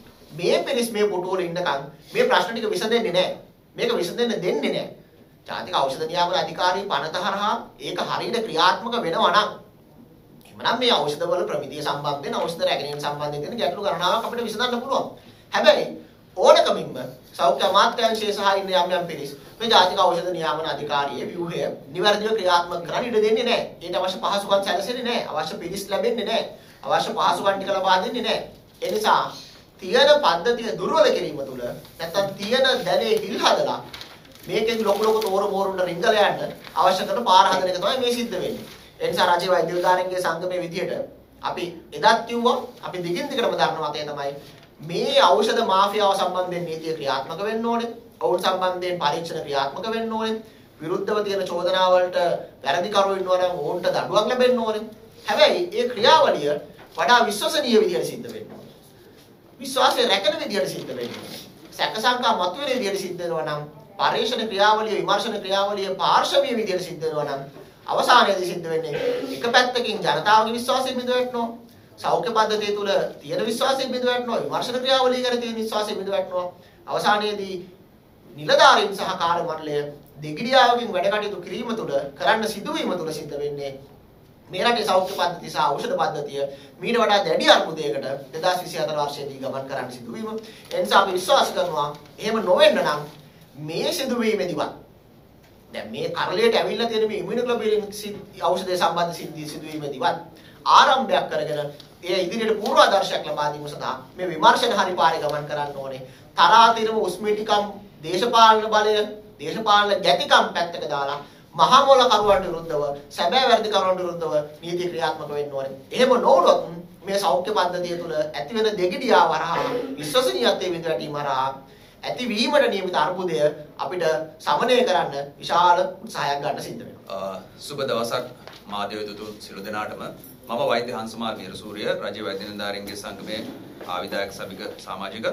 මේ පිරිස් මේ පුටුවල ඉන්නකම් මේ ප්‍රශ්න ටික විසඳෙන්නේ නැහැ. මේක විසඳෙන්න දෙන්නේ නැහැ. ජාතික ඖෂධ නියාමන අධිකාරිය පනත හරහා ඒක හරියට ක්‍රියාත්මක වෙනවා නම් එහෙනම් මේ ඖෂධ වල ප්‍රමිතිය සම්බන්ධයෙන් ඖෂධ රැකීම සම්බන්ධයෙන් තියෙන ගැටලු ගණනාවක් අපිට විසඳන්න පුළුවන්. හැබැයි ඕනකමින්ම සෞඛ්‍ය අමාත්‍යාංශයේ සහ ඉන්න යම් යම් පිරිස් මේ ජාතික ඖෂධ නියාමන අධිකාරියේ ව්‍යුහය නිවැරදිව ක්‍රියාත්මක කරන්න ඉඩ දෙන්නේ නැහැ. ඊට අවශ්‍ය පහසුකම් සැලසෙන්නේ නැහැ. අවශ්‍ය පිරිස් ලැබෙන්නේ නැහැ. අවශ්‍ය පහසුකම් ටික ලබා දෙන්නේ නැහැ. ඒ නිසා තියෙන පද්ධතිය දුර්වල කිරීම තුළ නැත්නම් තියෙන දැලේ හිල් හදලා මේකෙන් ලොකු ලොකු තෝර මෝරුන්ට රිංගල යන්න අවශ්‍ය කරන පාර හදන එක තමයි මේ සිද්ධ වෙන්නේ. ඒ නිසා රජයේ වෛද්‍ය නිලධාරීන්ගේ සංගමයේ විදියට අපි එදත් කිව්වා අපි දිගින් දිගටම දරන මතය තමයි මේ ඖෂධ මාෆියාව සම්බන්ධයෙන් නීතිය ක්‍රියාත්මක වෙන්න ඕනේ. ඔවුන් සම්බන්ධයෙන් පරීක්ෂණ ක්‍රියාත්මක වෙන්න ඕනේ. විරුද්ධව තියෙන චෝදනා වලට වැරදිකරු ඉන්නවා නම් ඔවුන්ට දඬුවම් ලැබෙන්න ඕනේ. හැබැයි ඒ ක්‍රියාවලිය වඩා විශ්වසනීය විදියට සිද්ධ වෙන්න ඕනේ. විශ්වාසය රැකෙන විදියට සිද්ධ වෙන්න ඕනේ. සැක සංකා මතුවෙන විදියට සිද්ධ වෙනවා නම් පරීක්ෂණ ක්‍රියාවලිය විමර්ශන ක්‍රියාවලිය පාර්ශවීය විදියට සිද්ධ වෙනවා නම් අවසානයේදී සිද්ධ වෙන්නේ එක පැත්තකින් ජනතාවගේ විශ්වාසය බිඳ වැටෙනවා. සෞඛ්‍ය පද්ධතිය තුළ තියෙන විශ්වාසය බිඳ වැටෙනවා. විමර්ශන ක්‍රියාවලිය ගැන තියෙන විශ්වාසය බිඳ වැටෙනවා. අවසානයේදී නිලධාරීන් සහ කාර්ය මණ්ඩලය දෙගිඩියාවකින් වැඩ කටයුතු කිරීම තුළ කරන්න සිදුවීම තුළ සිද්ධ වෙන්නේ මේ රටේ සෞඛ්‍ය පද්ධතිය සහ ඖෂධ පද්ධතිය මීට වඩා දැඩි අර්බුදයකට දෙදාස් විසි හතර වර්ෂයේදී ගමන් කරන්න සිදුවීම. ඒ නිසා අපි විශ්වාස කරනවා එහෙම නොවෙන්න නම් මේ සිදුවීමේදීවත් දැන් මේ කරලියට ඇවිල්ලා තියෙන මේ ඉමුනෝග්ලෝබින් ඖෂධය සම්බන්ධ සිද්ධි සිදුවීමේදීවත් ආරම්භයක් කරගෙන ඒ ඉදිරියට පූර්වාදර්ශයක් ලබා දීම සඳහා මේ විමර්ශන හරි පාරේ ගමන් කරන්න ඕනේ. තරාතිරම උස්මිටිකම් දේශපාලන බලය දේශපාලන ගැතිකම් පැත්තක දාලා මහා මොල කරුවන්ට විරුද්ධව සැබෑ වැරදි කරුවන්ට විරුද්ධව නීති ක්‍රියාත්මක වෙන්න ඕනේ. එහෙම නොවුනොත් මේ සෞඛ්‍ය පද්ධතිය තුළ ඇති වෙන දෙගිඩියා වරහා විශ්වසනීයත්වයේ විඳවැටීම වරහා ඇතිවීමට නියමිත අර්බුදය අපිට සමනය කරන්න විශාල උත්සාහයක් ගන්න සිද්ධ වෙනවා. සුබ දවසක් මාධ්‍යවේදතු සියලු දෙනාටම. මම වෛද්‍ය හංසමාල් වීරසූරිය රජයේ වෛද්‍ය නිලධාරීන්ගේ සංගමයේ ආවිධායක සභික සමාජික.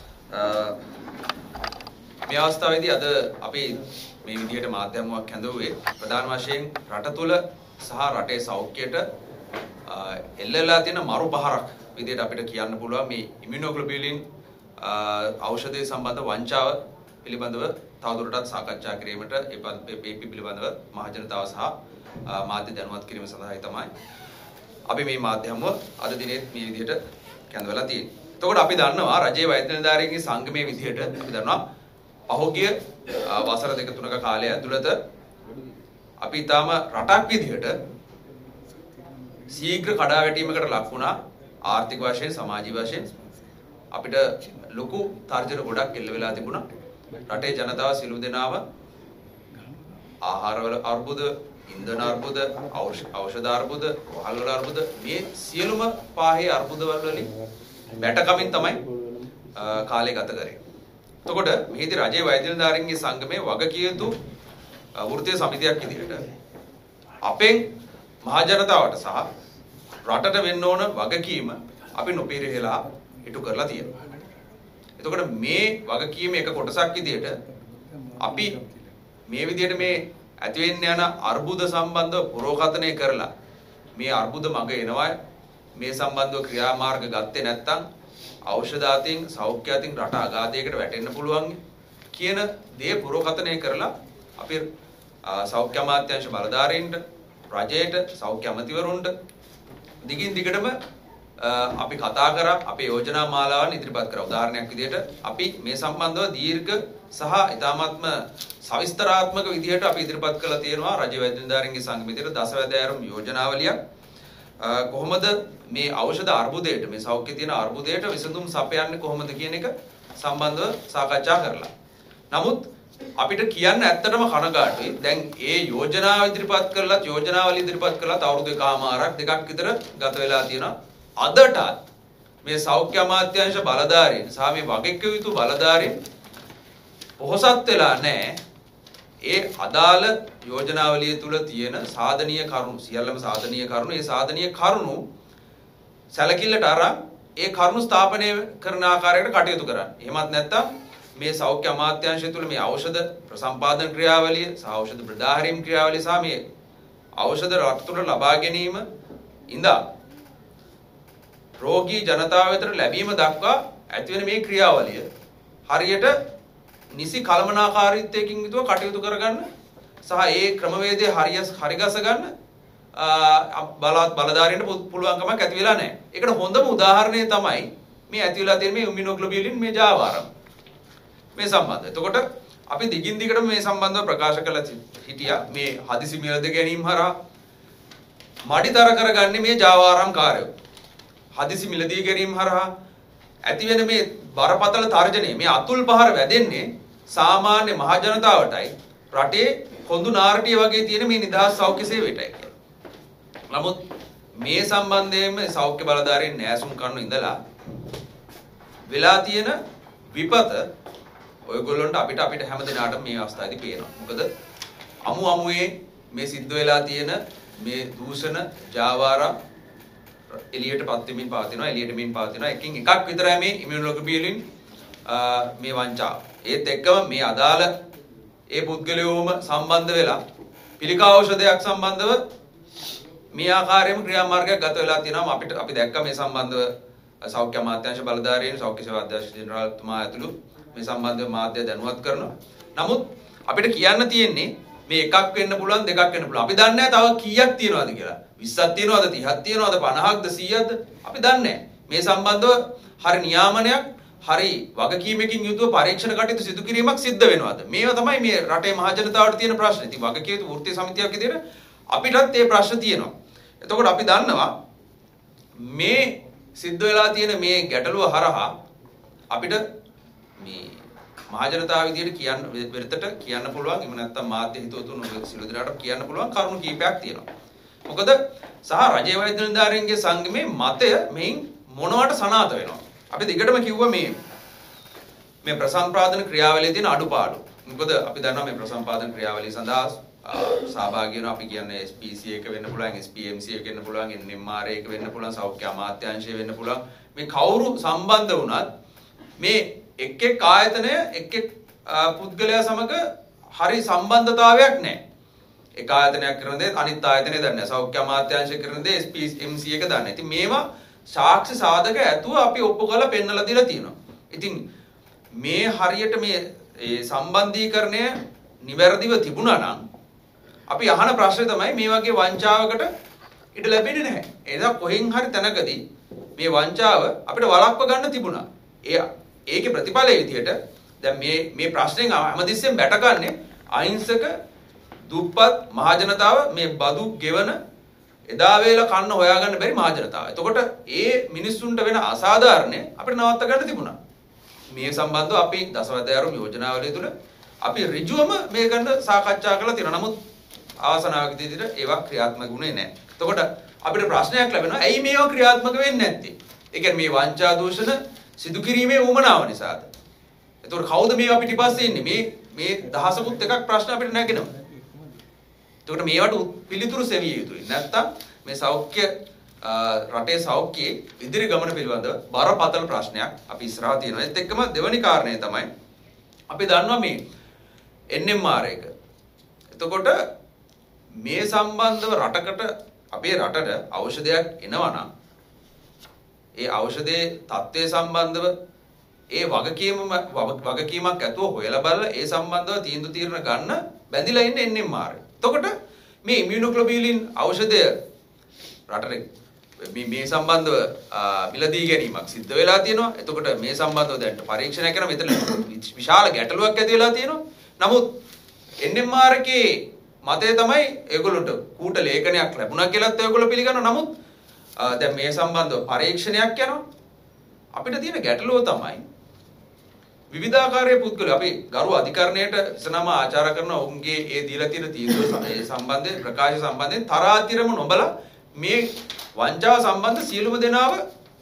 මේ අවස්ථාවේදී අද අපි මේ විදිහට මාධ්‍යමුවක් හැඳුවේ ප්‍රධාන වශයෙන් රට තුළ සහ රටේ සෞඛ්‍යයට එල්ලලා තියෙන මරු පහරක් විදිහට අපිට කියන්න පුළුවන් මේ ඉමුනෝග්ලොබියුලින් ඖෂධය සම්බන්ධ වංචාව පිළිබඳව තවදුරටත් සාකච්ඡා කිරීමට ඒ පිළිබඳව මහජනතාව සහ මාධ්‍ය දැනුවත් කිරීම සඳහායි තමයි අපි මේ මාධ්‍යමුව අද දිනේ මේ විදිහට කැඳවලා තියෙන්නේ. එතකොට අපි දන්නවා රජයේ වෛද්‍ය නිලධාරීන්ගේ සංගමයේ විදිහට අපි දන්නවා පහුගිය වසර දෙක තුනක කාලය ඇතුළත අපි ඊටාම රටක් විදිහට ශීඝ්‍ර කඩාවැටීමකට ලක් වුණා. ආර්ථික වශයෙන් සමාජීය වශයෙන් අපිට ලොකු තර්ජන ගොඩක් එල්ල වෙලා තිබුණා. රටේ ජනතාව සිළු දෙනාව ආහාරවල අර්බුද, ඉන්ධන අර්බුද, ඖෂධ අර්බුද, වහල්වල අර්බුද මේ සියලුම පාහේ අර්බුද වලින් බැටකමින් තමයි කාලය ගත කරේ. එතකොට මෙහිදී රජයේ වෛද්‍ය නිලධාරීන්ගේ සංගමයේ වගකිය යුතු වෘත්තීය සමිතියක් විදිහට අපෙන් මහ ජනතාවට සහ රටට වෙන්න ඕන වගකීම අපි නොපිරිහෙලා ඉටු කරලා තියෙනවා. එතකොට මේ වගකීමේ එක කොටසක් විදිහට අපි මේ විදිහට මේ ඇති වෙන්න යන අර්බුද සම්බන්ධව පුරෝකථනය කරලා මේ අර්බුද මග එනවා මේ සම්බන්ධව ක්‍රියාමාර්ග ගත්තේ නැත්නම් ඖෂධ අතින් සෞඛ්‍ය අතින් රට අගාධයකට වැටෙන්න පුළුවන් කියන දේ පුරෝකථනය කරලා අපි සෞඛ්‍ය අමාත්‍යාංශ බලධාරීන්ට රජයට සෞඛ්‍ය අමාත්‍යවරුන්ට දිගින් දිගටම අපි කතා කරා අපේ යෝජනා මාලාවන් ඉදිරිපත් කරා. උදාහරණයක් විදිහට අපි මේ සම්බන්ධව දීර්ඝ සහ ඉතාමත්ම සවිස්තරාත්මක විදිහට අපි ඉදිරිපත් කළා තියෙනවා රජයේ වෛද්‍ය නිලධාරීන්ගේ සංගමයේ දසවැදෑරුම් යෝජනාවලියක්. කොහොමද මේ ඖෂධ අර්බුදයට මේ සෞඛ්‍ය තියෙන අර්බුදයට විසඳුම් සපයන්නේ කොහොමද කියන එක සම්බන්ධව සාකච්ඡා කරලා. නමුත් අපිට කියන්න ඇත්තටම කනගාටුයි. දැන් ඒ යෝජනාව ඉදිරිපත් කරලත් යෝජනාවල ඉදිරිපත් කරලත් අවුරුදු එකමාරක් දෙකක් විතර ගත වෙලා තියෙනවා. අදටත් මේ සෞඛ්‍ය අමාත්‍යාංශ බලධාරීන් සහ මේ වගකීම් යුතු බලධාරීන් පොහොසත් වෙලා නැහැ. ඒ අදාළ යෝජනාවලිය තුල තියෙන සාධනීය කරුණු සියල්ලම සාධනීය කරුණු ඒ සාධනීය කරුණු සැලකිල්ලට අරන් ඒ කරුණු ස්ථාපනය කරන ආකාරයකට කටයුතු කරන්න. එහෙමත් නැත්නම් මේ සෞඛ්‍ය අමාත්‍යාංශය තුල මේ ඖෂධ ප්‍රසම්පාදන ක්‍රියාවලිය සහ ඖෂධ ප්‍රදාහරීම් ක්‍රියාවලිය සහ මේ ඖෂධ රට තුල ලබා ගැනීම ඉඳා රෝගී ජනතාව වෙතට ලැබීම දක්වා ඇති වෙන මේ ක්‍රියාවලිය හරියට නිසි කළමනාකාරීත්වයකින් යුතුව කටයුතු කරගන්න සහ ඒ ක්‍රමවේදය හරියස් හරිගස ගන්න බලවත් බලධාරීන්ට පුළුවන්කමක් ඇති වෙලා නැහැ. ඒකට හොඳම උදාහරණය තමයි මේ ඇති වෙලා තියෙන මේ ඉමුනෝග්ලොබියුලින් මේ ජාවාරම් මේ සම්බන්ධය. එතකොට අපි දිගින් දිගටම මේ සම්බන්ධව ප්‍රකාශ කළා හිටියා මේ හදිසි මිලද ගැනීම හරහා මඩිතර කරගන්නේ මේ ජාවාරම් කාර්යය. හදිසි මිලදී ගැනීම හරහා ඇති වෙන මේ බරපතල තර්ජනය මේ අතුල් පහර වැදෙන්නේ සාමාන්‍ය මහ ජනතාවටයි රටේ කොඳු නාරටිය වගේ තියෙන මේ නිදහස් සෞඛ්‍ය සේවයටයි කියලා. නමුත් මේ සම්බන්ධයෙන්ම සෞඛ්‍ය බලධාරීන් නෑසුම් කරනු ඉඳලා වෙලා තියෙන විපත ඔයගොල්ලන්ට අපිට අපිට හැම දිනාටම මේ අවස්ථාවේදී පේනවා. මොකද අමු අමුවේ මේ සිද්ධ වෙලා තියෙන මේ දූෂණ ජාවාරම් එළියට පත් වෙමින් පවතිනවා එළියට මෙමින් පවතිනවා එකකින් එකක් විතරයි මේ ඉමුනෝග්ලොබියුලින් මේ වංචාව. ඒත් එක්කම මේ අදාළ ඒ පුද්ගලයෝම සම්බන්ධ වෙලා පිළිකා ඖෂධයක් සම්බන්ධව මේ ආකාරයෙන්ම ක්‍රියාමාර්ගයක් ගත වෙලා තියෙනවා. අපිට අපි දැක්ක මේ සම්බන්ධව සෞඛ්‍ය අමාත්‍යාංශ බලධාරීන් සෞඛ්‍ය සේවා අධ්‍යක්ෂ ජෙනරාල්තුමා ඇතුළු මේ සම්බන්ධව මාධ්‍ය දැනුවත් කරනවා. නමුත් අපිට කියන්න තියෙන්නේ මේ එකක් වෙන්න පුළුවන් දෙකක් වෙන්න පුළුවන්. අපි දන්නේ නැහැ තව කීයක් තියෙනවද කියලා. විස්සක් තියෙනවද තිහක් තියෙනවද පනහක්ද සීයක්ද අපි දන්නේ නැහැ. මේ සම්බන්ධව හරි නියාමනයක් හරි වගකීමකින් යුතුව පරීක්ෂණ කටයුතු සිදු කිරීමක් සිද්ධ වෙනවද? මේවා තමයි මේ රටේ මහ ජනතාවට තියෙන ප්‍රශ්න. ඉතින් වගකීම් යුතු වෘත්තීය සමිතියක් විදිහට අපිටත් මේ ප්‍රශ්න තියෙනවා. එතකොට අපි දන්නවා මේ සිද්ධ වෙලා තියෙන මේ ගැටලුව හරහා අපිට මේ මහජනතාව විදියට කියන්න වෙරතට කියන්න පුළුවන් එහෙම නැත්නම් මාධ්‍ය හිතවතුන් සිළු දිනාට කියන්න පුළුවන් කරුණු කීපයක් තියෙනවා. මොකද සහ රජයේ වෛද්‍ය නිලධාරීන්ගේ සංගමේ මතය මෙයින් මොනවට සනාථ වෙනවා. අපි දිගටම කිව්වා මේ මේ ප්‍රසම්පාදන ක්‍රියාවලියේ තියෙන අඩුපාඩු. මොකද අපි දන්නවා මේ ප්‍රසම්පාදන ක්‍රියාවලිය සඳහා සහභාගී වෙනවා අපි කියන්නේ S P C එක වෙන්න පුළුවන් S P M C එක වෙන්න පුළුවන් N M R එක වෙන්න පුළුවන් සෞඛ්‍ය අමාත්‍යාංශය වෙන්න පුළුවන් මේ කවුරු සම්බන්ධ වුණත් මේ එක් එක් ආයතනය එක් එක් පුද්ගලයා සමග හරි සම්බන්ධතාවයක් නැහැ. එක ආයතනයක් කරන දේ අනිත් ආයතනය දන්නේ නැහැ. සෞඛ්‍ය අමාත්‍යාංශය කරන දේ S P M C එක දන්නේ. ඉතින් මේවා සාක්ෂි සාධක ඇතුව අපි ඔප්පු කරලා පෙන්නලා දීලා තියෙනවා. ඉතින් මේ හරියට මේ ඒ සම්බන්ධීකරණය නිවැරදිව තිබුණා නම් අපි අහන ප්‍රශ්නේ තමයි මේ වගේ වංචාවකට ඉඩ ලැබෙන්නේ නැහැ. ඒ නිසා කොහෙන් හරි තැනකදී මේ වංචාව අපිට වළක්ව ගන්න තිබුණා. ඒ ඒකේ ප්‍රතිඵලයේ විදියට දැන් මේ මේ ප්‍රශ්නෙන් හැමතිස්සෙම බැටගන්නේ අහිංසක දුප්පත් මහජනතාව මේ බදු ගෙවන එදා වේල කන්න හොයාගන්න බැරි මහජනතාව. එතකොට ඒ මිනිස්සුන්ට වෙන අසාධාරණය අපිට නවත්ත ගන්න තිබුණා. මේ සම්බන්ධව අපි දසවැදෑරුම් යෝජනාවලිය තුළ අපි ඍජුවම මේ ගැන සාකච්ඡා කළා තියෙනවා. නමුත් ආසනාවක විදිහට ඒවා ක්‍රියාත්මක වුණේ නැහැ. එතකොට අපිට ප්‍රශ්නයක් ලැබෙනවා ඇයි මේවා ක්‍රියාත්මක වෙන්නේ නැත්තේ? ඒ කියන්නේ මේ වංචා දූෂණ සිදු කිරීමේ උවමනාව නිසාද? එතකොට කවුද මේවා පිටිපස්සේ ඉන්නේ? මේ මේ දහසකුත් එකක් ප්‍රශ්න අපිට නැගෙනවා. එතකොට මේවට පිළිතුරු සෙවිය යුතුයි. නැත්තම් මේ සෞඛ්‍ය රටේ සෞඛ්‍යයේ ඉදිරි ගමන පිළිබඳව බරපතල ප්‍රශ්නයක් අපි ඉස්සරහා තියෙනවා. ඒත් එක්කම දෙවැනි කාරණය තමයි අපි දන්නවා මේ N M R එක. එතකොට මේ සම්බන්ධව රටකට අපේ රටට ඖෂධයක් එනවා නම් ඒ ඖෂධයේ තත්ත්වය සම්බන්ධව ඒ වගකීම වගකීමක් ඇතුව හොයලා බලලා ඒ සම්බන්ධව තීන්දුව తీරන ගන්න බැඳිලා ඉන්නේ N M R. එතකොට මේ ඉමුනෝග්ලොබියුලින් ඖෂධය රටේ මේ මේ සම්බන්ධව මිලදී ගැනීමක් සිද්ධ වෙලා තියෙනවා. එතකොට මේ සම්බන්ධව දැන් පරීක්ෂණයක් කරන මෙතන විශාල ගැටලුවක් ඇති වෙලා තියෙනවා. නමුත් N M R එකේ මතය තමයි ඒගොල්ලන්ට කූට ලේඛනයක් ලැබුණා කියලාත් ඒගොල්ලෝ පිළිගන්නවා. නමුත් දැන් මේ සම්බන්ධව පරීක්ෂණයක් යනවා. අපිට තියෙන ගැටලුව තමයි විවිධාකාරයේ පුද්ගලයෝ අපි ගරු අධිකරණයට ඉස්සනම ආචාර කරන ඔවුන්ගේ ඒ දීලා තියෙන තීන්දුව සම්බන්ධයෙන් ප්‍රකාශ සම්බන්ධයෙන් තරාතිරම නොබලා මේ වංචාව සම්බන්ධ සියලුම දෙනාව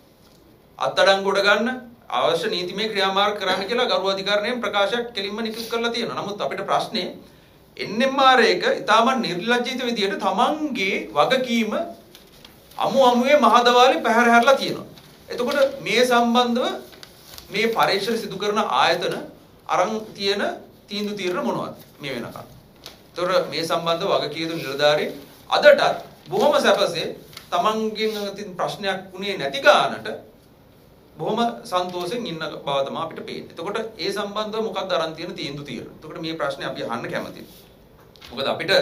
අත්අඩංගුවට ගන්න අවශ්‍ය නීතිමය ක්‍රියාමාර්ග කරන්න කියලා ගරු අධිකරණයෙන් ප්‍රකාශයක් කෙලින්ම නිකුත් කරලා තියෙනවා. නමුත් අපිට ප්‍රශ්නේ N M R එක ඊටම නිර්ලජ්ජිත විදියට තමන්ගේ වගකීම අමු අමුවේ මහදවාලේ පැහැර හැරලා තියෙනවා. එතකොට මේ සම්බන්ධව මේ පරීක්ෂණ සිදු කරන ආයතන අරන් තියෙන තීන්දුව తీරන මොනවද මේ වෙනකන්. ඒතකොට මේ සම්බන්ධව වගකීම් නිලධාරීන් අදටත් බොහොම සැපසේ තමන්ගෙන් තියෙන ප්‍රශ්නයක් උනේ නැති ගානට බොහොම සන්තෝෂෙන් ඉන්න බව තමයි අපිට පේන්නේ. එතකොට ඒ සම්බන්ධව මොකක්ද අරන් තියෙන තීන්දුව తీරන. එතකොට මේ ප්‍රශ්නේ අපි අහන්න කැමතියි. මොකද අපිට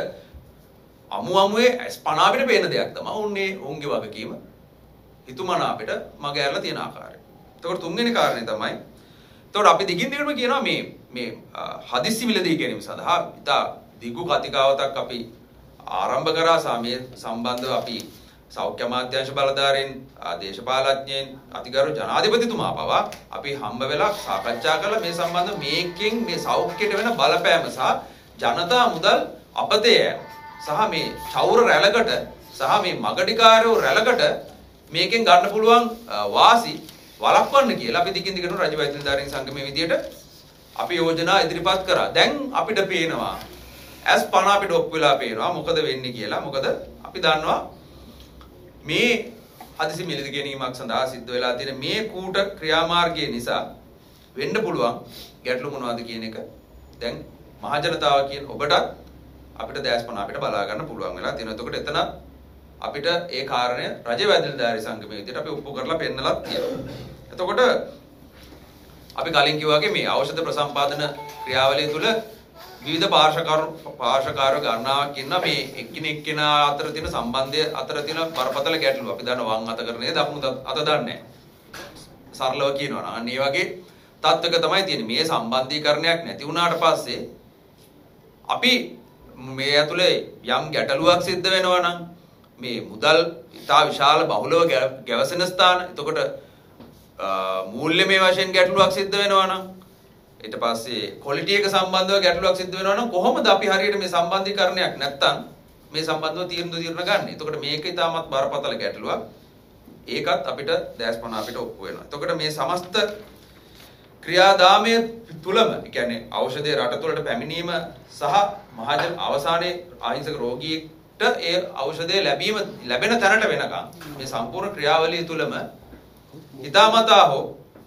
අමු අමුවේ ස්පන අපිට පේන දෙයක් තමයි උන්නේ උන්ගේ වගකීම හිතුමන අපිට මග ඇරලා තියෙන ආකාරය. එතකොට තුන්වෙනි කාරණේ තමයි එතකොට අපි දිගින් දිගටම කියනවා මේ මේ හදිස්සි මිලදී ගැනීම සඳහා ඉතා දිගු කතිකාවතක් අපි ආරම්භ කරා සමේ සම්බන්ධව අපි සෞඛ්‍ය අමාත්‍යාංශ බලධාරීන් දේශපාලඥයින් අතිගරු ජනාධිපතිතුමා පවා අපි හම්බ වෙලා සාකච්ඡා කළා මේ සම්බන්ධව මේකෙන් මේ සෞඛ්‍යයට වෙන බලපෑම සහ ජනතා මුදල් අපතේ සහ මේ චෞර රැළකට සහ මේ මගඩිකාරයෝ රැළකට මේකෙන් ගන්න පුළුවන් වාසි වළක්වන්න කියලා අපි දිගින් දිගටම රජ වෛද්‍ය නිලධාරීන් සංගමයේ විදියට අපි යෝජනා ඉදිරිපත් කරා. දැන් අපිට පේනවා ඇස් පන අපිට ඔප් වෙලා පේනවා මොකද වෙන්නේ කියලා. මොකද අපි දන්නවා මේ හදිසි මිලදී ගැනීමක් සඳහා සිද්ධ වෙලා තියෙන මේ කූට ක්‍රියාමාර්ගය නිසා වෙන්න පුළුවන් ගැටලු මොනවද කියන එක දැන් මහජනතාව කියන ඔබටත් අපිට දැස්පන අපිට බලා ගන්න පුළුවන් වෙලා තියෙනවා. එතකොට එතන අපිට ඒ කාරණය රජ වෛද්‍ය නිලධාරී සංගමයේ විදිහට අපි ඔප්පු කරලා පෙන්නලත් තියෙනවා. එතකොට අපි කලින් කිව්වා වගේ මේ ඖෂධ ප්‍රසම්පාදන ක්‍රියාවලිය තුළ විවිධ පාර්ශවකාර පාර්ශවකාරයෝ ගණනාවක් ඉන්න මේ එක්කිනෙක එක්කෙනා අතර තියෙන සම්බන්ධය අතර තියෙන බරපතල ගැටලු. අපි දන්න වම් අත කරන්නේ දකුණු අත දන්නේ නැහැ. සරලව කියනවා නම් අන්න ඒ වගේ තත්ත්වක තමයි තියෙන්නේ. මේ සම්බන්ධීකරණයක් නැති වුණාට පස්සේ අපි මේ ඇතුලේ යම් ගැටලුවක් සිද්ධ වෙනවා නම් මේ මුදල් ඉතා විශාල බහුලව ගැවසෙන ස්ථාන. එතකොට මූල්‍යමය වශයෙන් ගැටලුවක් සිද්ධ වෙනවා නම් ඊට පස්සේ ක්වොලිටි එක සම්බන්ධව ගැටලුවක් සිද්ධ වෙනවා නම් කොහොමද අපි හරියට මේ සම්බන්ධීකරණයක් නැත්තම් මේ සම්බන්ධව තීරණ తీරන ගන්න. එතකොට මේක ඉතාමත් බරපතල ගැටලුවක්. ඒකත් අපිට දැස්පන අපිට ඔප්පු වෙනවා. එතකොට මේ සමස්ත ක්‍රියාදාමයේ තුලම, ඒ කියන්නේ ඖෂධයේ රට තුළට පැමිණීම සහ මහජන අවසානයේ අහිංසක රෝගියෙක්ට ඒ ඖෂධය ලැබීම ලැබෙන තැනට වෙනකම් මේ සම්පූර්ණ ක්‍රියාවලිය තුලම හිතාමතා හෝ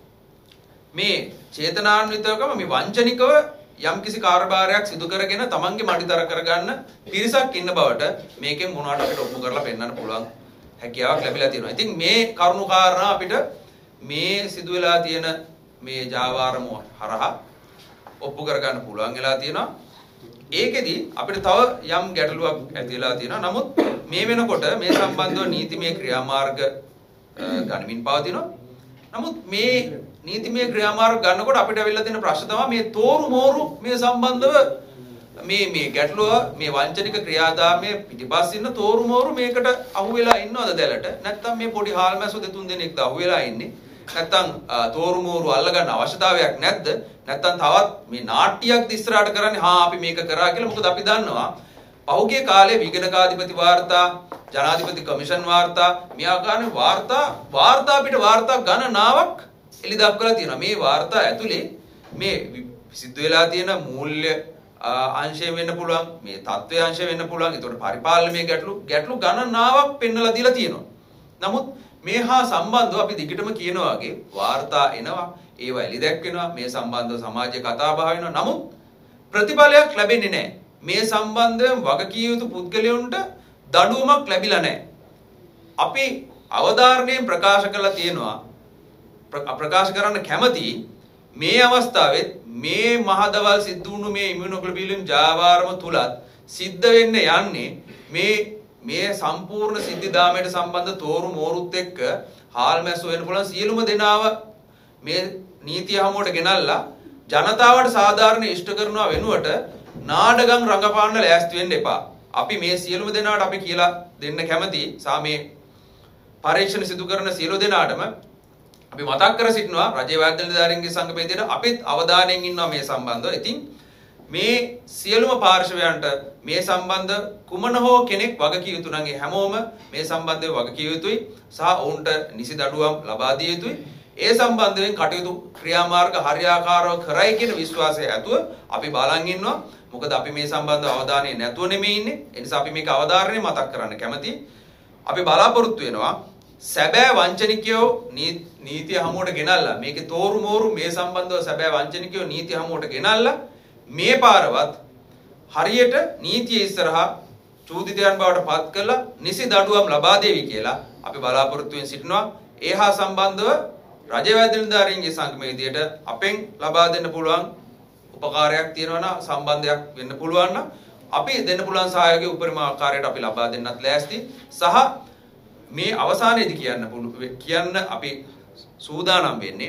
මේ චේතනාන්විතවකම මේ වංචනිකව යම්කිසි කාර්යභාරයක් සිදු කරගෙන තමන්ගේ මඩිතර කරගන්න පිරිසක් ඉන්න බවට මේකෙන් මොනවාට අපිට ඔප්පු කරලා පෙන්වන්න පුළුවන් හැකියාවක් ලැබිලා තියෙනවා. ඉතින් මේ කරුණු කාරණා අපිට මේ සිදු වෙලා තියෙන මේ ජාවාරම හරහා ඔප්පු කරගන්න පුළුවන් වෙලා තියෙනවා. ඒකෙදි අපිට තව යම් ගැටලුවක් ඇති වෙලා තියෙනවා. නමුත් මේ වෙනකොට මේ සම්බන්ධව නීතිමය ක්‍රියාමාර්ග ගනිමින් පවතිනවා. නමුත් මේ නීතිමය ක්‍රියාමාර්ග ගන්නකොට අපිට අවිල්ලා තියෙන ප්‍රශ්න තමයි මේ තෝරු මෝරු මේ සම්බන්ධව මේ මේ ගැටලුව මේ වංචනික ක්‍රියාදාමයේ පිටිපස්ස ඉන්න තෝරු මෝරු මේකට අහු වෙලා ඉන්නවද දැලට? නැත්නම් මේ පොඩි හාල්මැස්සෝ දෙතුන් දෙනෙක්ද අහු වෙලා ඉන්නේ? නැත්නම් තෝරු මෝරු අල්ලගන්න අවශ්‍යතාවයක් නැද්ද? නැත්නම් තවත් මේ නාට්‍යයක් ඉස්සරහට කරන්නේ හා අපි මේක කරා කියලා. මොකද අපි දන්නවා පහුගිය කාලේ විගණකාධිපති වාර්තා, ජනාධිපති කමිෂන් වාර්තා, මේ ආකාරයේ වාර්තා වාර්තා පිට වාර්තා ගණනාවක් එලි දක්වලා තියෙනවා. මේ වාර්තා ඇතුලේ මේ සිද්ධ වෙලා තියෙන මූල්‍ය අංශය වෙන්න පුළුවන්, මේ තත්ත්වය අංශය වෙන්න පුළුවන්. ඒතකොට පරිපාලනීය ගැටලු ගැටලු ගණනාවක් පෙන්වලා දීලා තියෙනවා. නමුත් මේ හා සම්බන්ධව අපි දිගටම කියනවා වගේ වාර්තා එනවා, ඒවා එලි දැක්වෙනවා, මේ සම්බන්ධව සමාජයේ කතා බහ වෙනවා. නමුත් ප්‍රතිඵලයක් ලැබෙන්නේ නැහැ. මේ සම්බන්ධයෙන් වගකිය යුතු පුද්ගලයන්ට දඬුවමක් ලැබිලා නැහැ. අපි අවධාරණයෙන් ප්‍රකාශ කරලා තියෙනවා, ප්‍රකාශ කරන්න කැමති මේ අවස්ථාවෙත් මේ මහදවල් සිද්ධ වුණු මේ ඉමුනොග්ලොබියුලින් ජාවාරම තුලත් සිද්ධ වෙන්න යන්නේ මේ මේ සම්පූර්ණ සිද්ධිදාමයට සම්බන්ධ තෝරු මෝරුත් එක්ක හාල්මැස්සෝ වෙන්න පුළුවන් සියලුම දෙනාව මේ නීතිය හමුවට ගෙනල්ලා ජනතාවට සාධාරණ ඉෂ්ට කරනවා වෙනුවට නාඩගම් රඟපාන්න ලෑස්ති වෙන්න එපා. අපි මේ සියලුම දෙනාට අපි කියලා දෙන්න කැමති සාමේ පරීක්ෂණ සිදු කරන සියලු දෙනාටම අපි මතක් කර සිටිනවා රජයේ වෛද්‍ය නිලධාරීන්ගේ සංගමයේදී අපිත් අවධානයෙන් ඉන්නවා මේ සම්බන්ධව. ඉතින් මේ සියලුම පාර්ශවයන්ට මේ සම්බන්ධ කුමන හෝ කෙනෙක් වගකිය යුතු නම් ඒ හැමෝම මේ සම්බන්ධව වගකිය යුතුයි සහ ඔවුන්ට නිසි දඬුවම් ලබා දිය යුතුයි. ඒ සම්බන්ධයෙන් කටයුතු ක්‍රියාමාර්ග හරියාකාරව කරයි කියන විශ්වාසය ඇතුව අපි බලන් ඉන්නවා. මොකද අපි මේ සම්බන්ධව අවධානය නැතුව නෙමෙයි ඉන්නේ. ඒ නිසා අපි මේක අවධාරණය මතක් කරන්න කැමතියි. අපි බලාපොරොත්තු වෙනවා සැබෑ වංචනිකයෝ නීතිය හමුවට ගෙනල්ලා මේකේ තෝරු මෝරු මේ සම්බන්ධව සැබෑ වංචනිකයෝ නීතිය හමුවට ගෙනල්ලා මේ පාරවත් හරියට නීතිය ඉස්සරහා චූදිතයන් බවට පත් කරලා නිසි දඬුවම් ලබා දෙවි කියලා අපි බලාපොරොත්තු වෙමින් සිටිනවා. ඒ හා සම්බන්ධව රජයේ වෛද්‍ය නිලධාරීන්ගේ සංගමයේදීට අපෙන් ලබා දෙන්න පුළුවන් උපකාරයක් තියෙනවා නම් සම්බන්ධයක් වෙන්න පුළුවන් නම් අපි දෙන්න පුළුවන් සහයෝගය උපරිම ආකාරයට අපි ලබා දෙන්නත් ලෑස්ති. සහ මේ අවසානයේදී කියන්න කියන්න අපි සූදානම් වෙන්නේ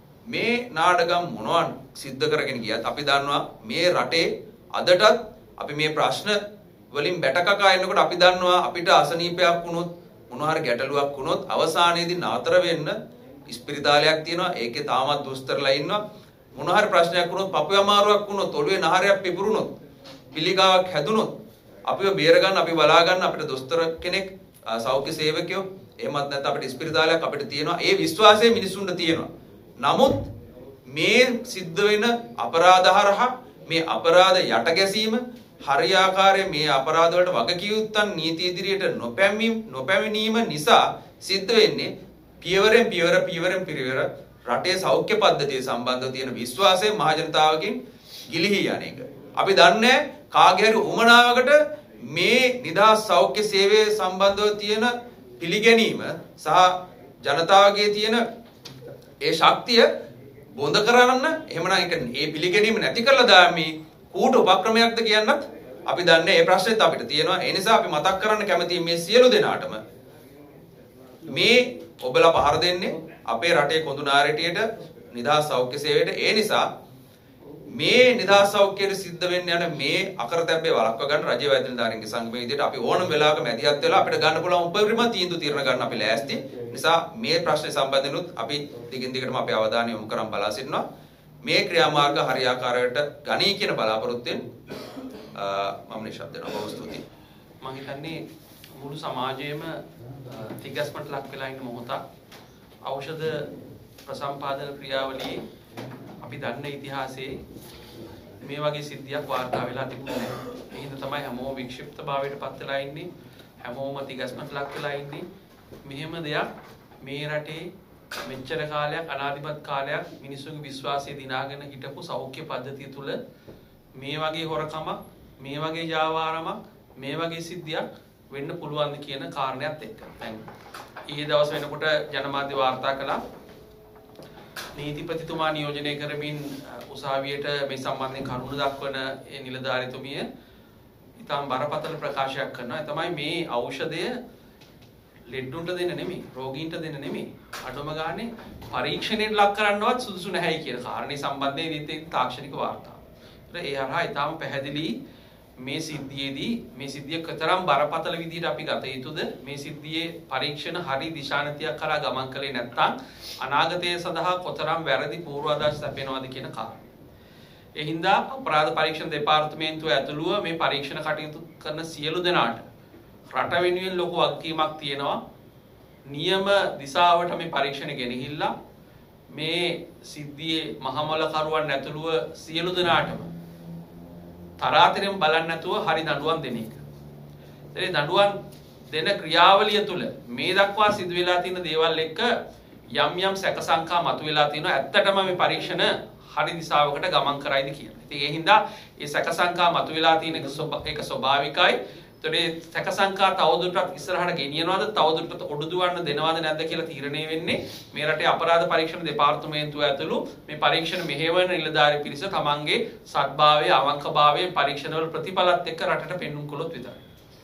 මේ නාඩගම් මොනවා සිද්ධ කරගෙන ගියත් අපි දන්නවා මේ රටේ අදටත් අපි මේ ප්‍රශ්න වලින් බැටකකා එනකොට අපි දන්නවා අපිට අසනීපයක් වුණොත් මොනවා හරි ගැටලුවක් වුණොත් අවසානයේදී නතර වෙන්න ඉස්පිරිතාලයක් තියෙනවා. ඒකේ තාමත් දුස්තරලා ඉන්නවා. මොනවා හරි ප්‍රශ්නයක් වුණොත් පපුවේ අමාරුවක් වුණොත් ඔළුවේ නහරයක් පිපුරුණොත් පිළිකාවක් හැදුනොත් අපිව බේර ගන්න අපි බලා ගන්න අපිට දොස්තර කෙනෙක් සෞඛ්‍ය සේවකයෝ එහෙමත් නැත්නම් අපිට ඉස්පිරිතාලයක් අපිට තියෙනවා. ඒ විශ්වාසය මිනිසුන්ට තියෙනවා. නමුත් මේ සිද්ධ වෙන අපරාධ හරහා මේ අපරාධ යට ගැසීම හරියාකාරයෙන් මේ අපරාධ වලට වගකිය යුත්තන් නීති ඉදිරියට නොපැමිණීම නොපැමිණීම නිසා සිද්ධ වෙන්නේ පියවරෙන් පියවර පියවරෙන් පියවර රටේ සෞඛ්‍ය පද්ධතිය සම්බන්ධව තියෙන විශ්වාසය මහ ජනතාවගෙන් ගිලිහී යන එක. අපි දන්නේ කාගේ හරි උමනාවකට මේ නිදහස් සෞඛ්‍ය සේවයේ සම්බන්ධව තියෙන පිළිගැනීම සහ ජනතාවගේ තියෙන ඒ ශක්තිය බොඳ කරන්න එහෙමනම් ඒක ඒ පිළිගැනීම නැති කරලා දාමි කූට උපක්‍රමයක්ද කියන්නත් අපි දන්නේ ඒ ප්‍රශ්නෙත් අපිට තියෙනවා. ඒ නිසා අපි මතක් කරන්න කැමතියි මේ සියලු දෙනාටම මේ ඔබලා පහර දෙන්නේ අපේ රටේ කොඳු නාරටියට නිදහස් සෞඛ්‍ය සේවයට. ඒ නිසා මේ නිදහස් සෞඛ්‍යයට සිද්ධ වෙන්න යන මේ අකරතැබ්බේ වළක්වා ගන්න රජයේ වෛද්‍ය නිලධාරීන්ගේ සංගමයේ විදිහට අපි ඕනම වෙලාවක මැදිහත් වෙලා අපිට ගන්න පුළුවන් උපරිම තීන්දුව తీරන ගන්න අපි ලෑස්ති. නිසා මේ ප්‍රශ්නේ සම්බන්ධනොත් අපි දිගින් දිගටම අපේ අවධානය යොමු කරන් බලා සිටිනවා. මේ ක්‍රියාමාර්ග හරියාකාරයට ගණී කියන බලාපොරොත්තුෙන් මම නිශ්ශබ්ද වෙනවා. බොහොම ස්තුතියි. මම හිතන්නේ මුළු සමාජයේම තිගැස්මට ලක් වෙලා ඉන්න මොහොතක් ඖෂධ ප්‍රසම්පාදන ක්‍රියාවලියේ අපි දන්න ඉතිහාසයේ මේ වගේ සිද්ධියක් වාර්තා වෙලා තිබුණේ නැහැ. ඒ හින්දා තමයි හැමෝම වික්ෂිප්තභාවයට පත් වෙලා ඉන්නේ. හැමෝම තිගැස්මට ලක් වෙලා ඉන්නේ. මෙහෙම දෙයක් මේ රටේ මෙච්චර කාලයක් අනාදිමත් කාලයක් මිනිස්සුන්ගේ විශ්වාසය දිනාගෙන හිටපු සෞඛ්‍ය පද්ධතිය තුල මේ වගේ හොරකමක්, මේ වගේ ජාවාරමක්, මේ වගේ සිද්ධියක් වෙන්න පුළුවන්ද කියන කාරණයක් එක්ක. දැන් ඊයේ දවස් වෙනකොට ජනමාධ්‍ය වාර්තා කළා නීතිපතිතුමා නියෝජනය කරමින් උසාවියට මේ සම්බන්ධයෙන් කරුණු දක්වන ඒ නිලධාරිතුමිය ඉතාම බරපතල ප්‍රකාශයක් කරනවා. ඒ තමයි මේ ඖෂධය ලෙඩුන්ට දෙන්න නෙමෙයි, රෝගීන්ට දෙන්න නෙමෙයි. අඩුම ගානේ පරීක්ෂණයට ලක් කරන්නවත් සුදුසු නැහැයි කියන කාරණේ සම්බන්ධයෙන් ඉතින් තාක්ෂණික වාර්තා. ඒ හරහා ඉතාම පැහැදිලි මේ සිද්ධියේදී මේ සිද්ධිය කතරම් බරපතල විදිහට අපි ගත යුතුද, මේ සිද්ධියේ පරීක්ෂණ හරි දිශානතියක් කරා ගමන් කළේ නැත්නම් අනාගතය සඳහා කොතරම් වැරදි පූර්වාදර්ශ ලැබෙනවද කියන කාරණය. ඒ හින්දා අපරාධ පරීක්ෂණ දෙපාර්තමේන්තුව ඇතුළුව මේ පරීක්ෂණ කටයුතු කරන සියලු දෙනාට රට වෙනුවෙන් ලොකු වගකීමක් තියෙනවා. නියම දිශාවට මේ පරීක්ෂණ ගෙනහිල්ලා මේ සිද්ධියේ මහමොල කරුවන් ඇතුළුව සියලු දෙනාටම තරාතිරම බලන්න නැතුව හරි දඬුවම් දෙන එක. ඒ දඬුවම් දෙන ක්‍රියාවලිය තුළ මේ දක්වා සිදු වෙලා තියෙන දේවල් එක්ක යම් යම් සැක සංකා මතුවලා තියෙනවා. ඇත්තටම මේ පරීක්ෂණ හරි දිශාවකට ගමන් කරයිද කියලා. ඉතින් ඒ හින්දා මේ සැක සංකා මතුවලා තියෙන එක ස්වභාවිකයි. ඒතරේ සැක සංකා තවදුරටත් ඉස්සරහට ගෙනියනවාද, තවදුරටත් ඔඩු දුවන්න දෙනවද නැද්ද කියලා තීරණය වෙන්නේ මේ රටේ අපරාධ පරීක්ෂණ දෙපාර්තමේන්තුව ඇතුළු මේ පරීක්ෂණ මෙහෙවන නිලධාරී පිරිස තමන්ගේ සත්භාවය, අවංකභාවය පරීක්ෂණවල ප්‍රතිඵලත් එක්ක රටට පෙන්වුම් කළොත් විතරයි.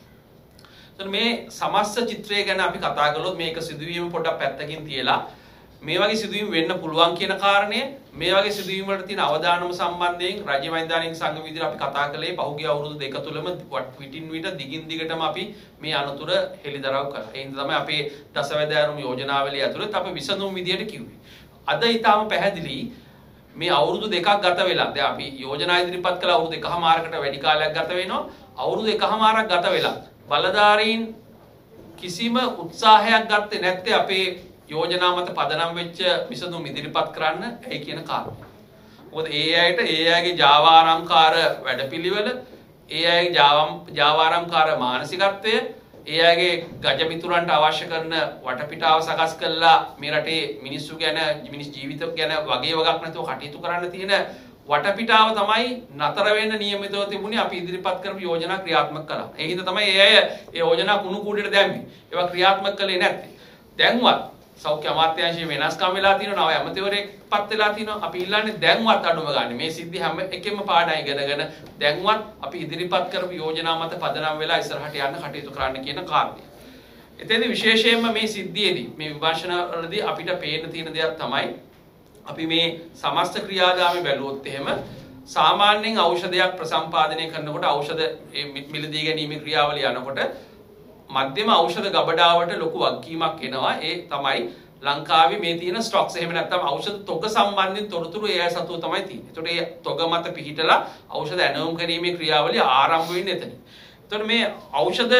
එතන මේ සමස්ත චිත්‍රය ගැන අපි කතා කළොත් මේක සිදුවීම පොඩ්ඩක් පැත්තකින් තියලා මේ වගේ සිදුවීම් වෙන්න පුළුවන් කියන කාරණය, මේ වගේ සිදුවීම් වලට තියෙන අවදානම සම්බන්ධයෙන් රාජ්‍ය වෛද්‍යානික සංඝ විදිහට අපි කතා කළේ පහුගිය අවුරුදු දෙක තුලම විටින් විට දිගින් දිගටම අපි මේ අනතුර හෙළිදරව් කළා. ඒ හින්දා තමයි අපේ දසවැදෑරුම් යෝජනාවලිය ඇතුළත අපි විසඳුම් විදිහට කිව්වේ. අද ඊටාම පැහැදිලි මේ අවුරුදු දෙකක් ගත වෙලා දැන් අපි යෝජනා ඉදිරිපත් කළ අවුරුදු දෙකමාරකට වැඩි කාලයක් ගත වෙනවා. අවුරුදු එකමාරක් ගත වෙලා බලධාරීන් කිසිම උත්සාහයක් ගත්තේ නැත්තේ අපේ යෝජනා මත පදනම් වෙච්ච විසඳුම් ඉදිරිපත් කරන්න ඒ කියන කාරණය. මොකද ඒ අයට ඒ අයගේ ජාවාරම්කාර වැඩපිළිවෙල, ඒ අයගේ ජාවම් ජාවාරම්කාර මානසිකත්වය, ඒ අයගේ ගජමිතුරන්ට අවශ්‍ය කරන වටපිටාව සකස් කළා මේ රටේ මිනිස්සු ගැන, මිනිස් ජීවිත ගැන වගේ වගක් නැතුව කටයුතු කරන්න තියෙන වටපිටාව තමයි නතර වෙන්න නියමිතව තිබුණේ අපි ඉදිරිපත් කරපු යෝජනා ක්‍රියාත්මක කළා. ඒ හින්දා තමයි ඒ අය ඒ යෝජනා කුණු කූඩේට දැම්මේ. ඒවා ක්‍රියාත්මක කළේ නැත්තේ. දැන්වත් සෞඛ්‍ය අමාත්‍යාංශයේ වෙනස්කම් වෙලා තියෙනවා, නව ඇමතිවරයෙක් පත් වෙලා තියෙනවා. අපි ඉල්ලන්නේ දැන්වත් අඩුම ගන්න මේ සිද්ධි හැම එකෙම පාඩම් ඉගෙනගෙන දැන්වත් අපි ඉදිරිපත් කරපු යෝජනා මත පදනම් වෙලා ඉස්සරහට යන්න කටයුතු කරන්න කියන කාරණය. එතෙන්දී විශේෂයෙන්ම මේ සිද්ධියේදී මේ විමර්ශනවලදී අපිට පේන තියෙන දෙයක් තමයි අපි මේ සමස්ත ක්‍රියාදාමය බැලුවොත් එහෙම සාමාන්‍යයෙන් ඖෂධයක් ප්‍රසම්පාදනය කරනකොට ඖෂධ මිලදී ගැනීමේ ක්‍රියාවලිය යනකොට මධ්‍යම ඖෂධ ගබඩාවට ලොකු වගකීමක් එනවා. ඒ තමයි ලංකාවේ මේ තියෙන ස්ටොක්ස්. එහෙම නැත්නම් ඖෂධ තොග සම්බන්ධිත තොරතුරු ඒ අය සතුව තමයි තියෙන්නේ. ඒතකොට ඒ තොග මත පිහිටලා ඖෂධ ඇනවුම් කිරීමේ ක්‍රියාවලිය ආරම්භ වෙන්නේ එතන. ඒතකොට මේ ඖෂධ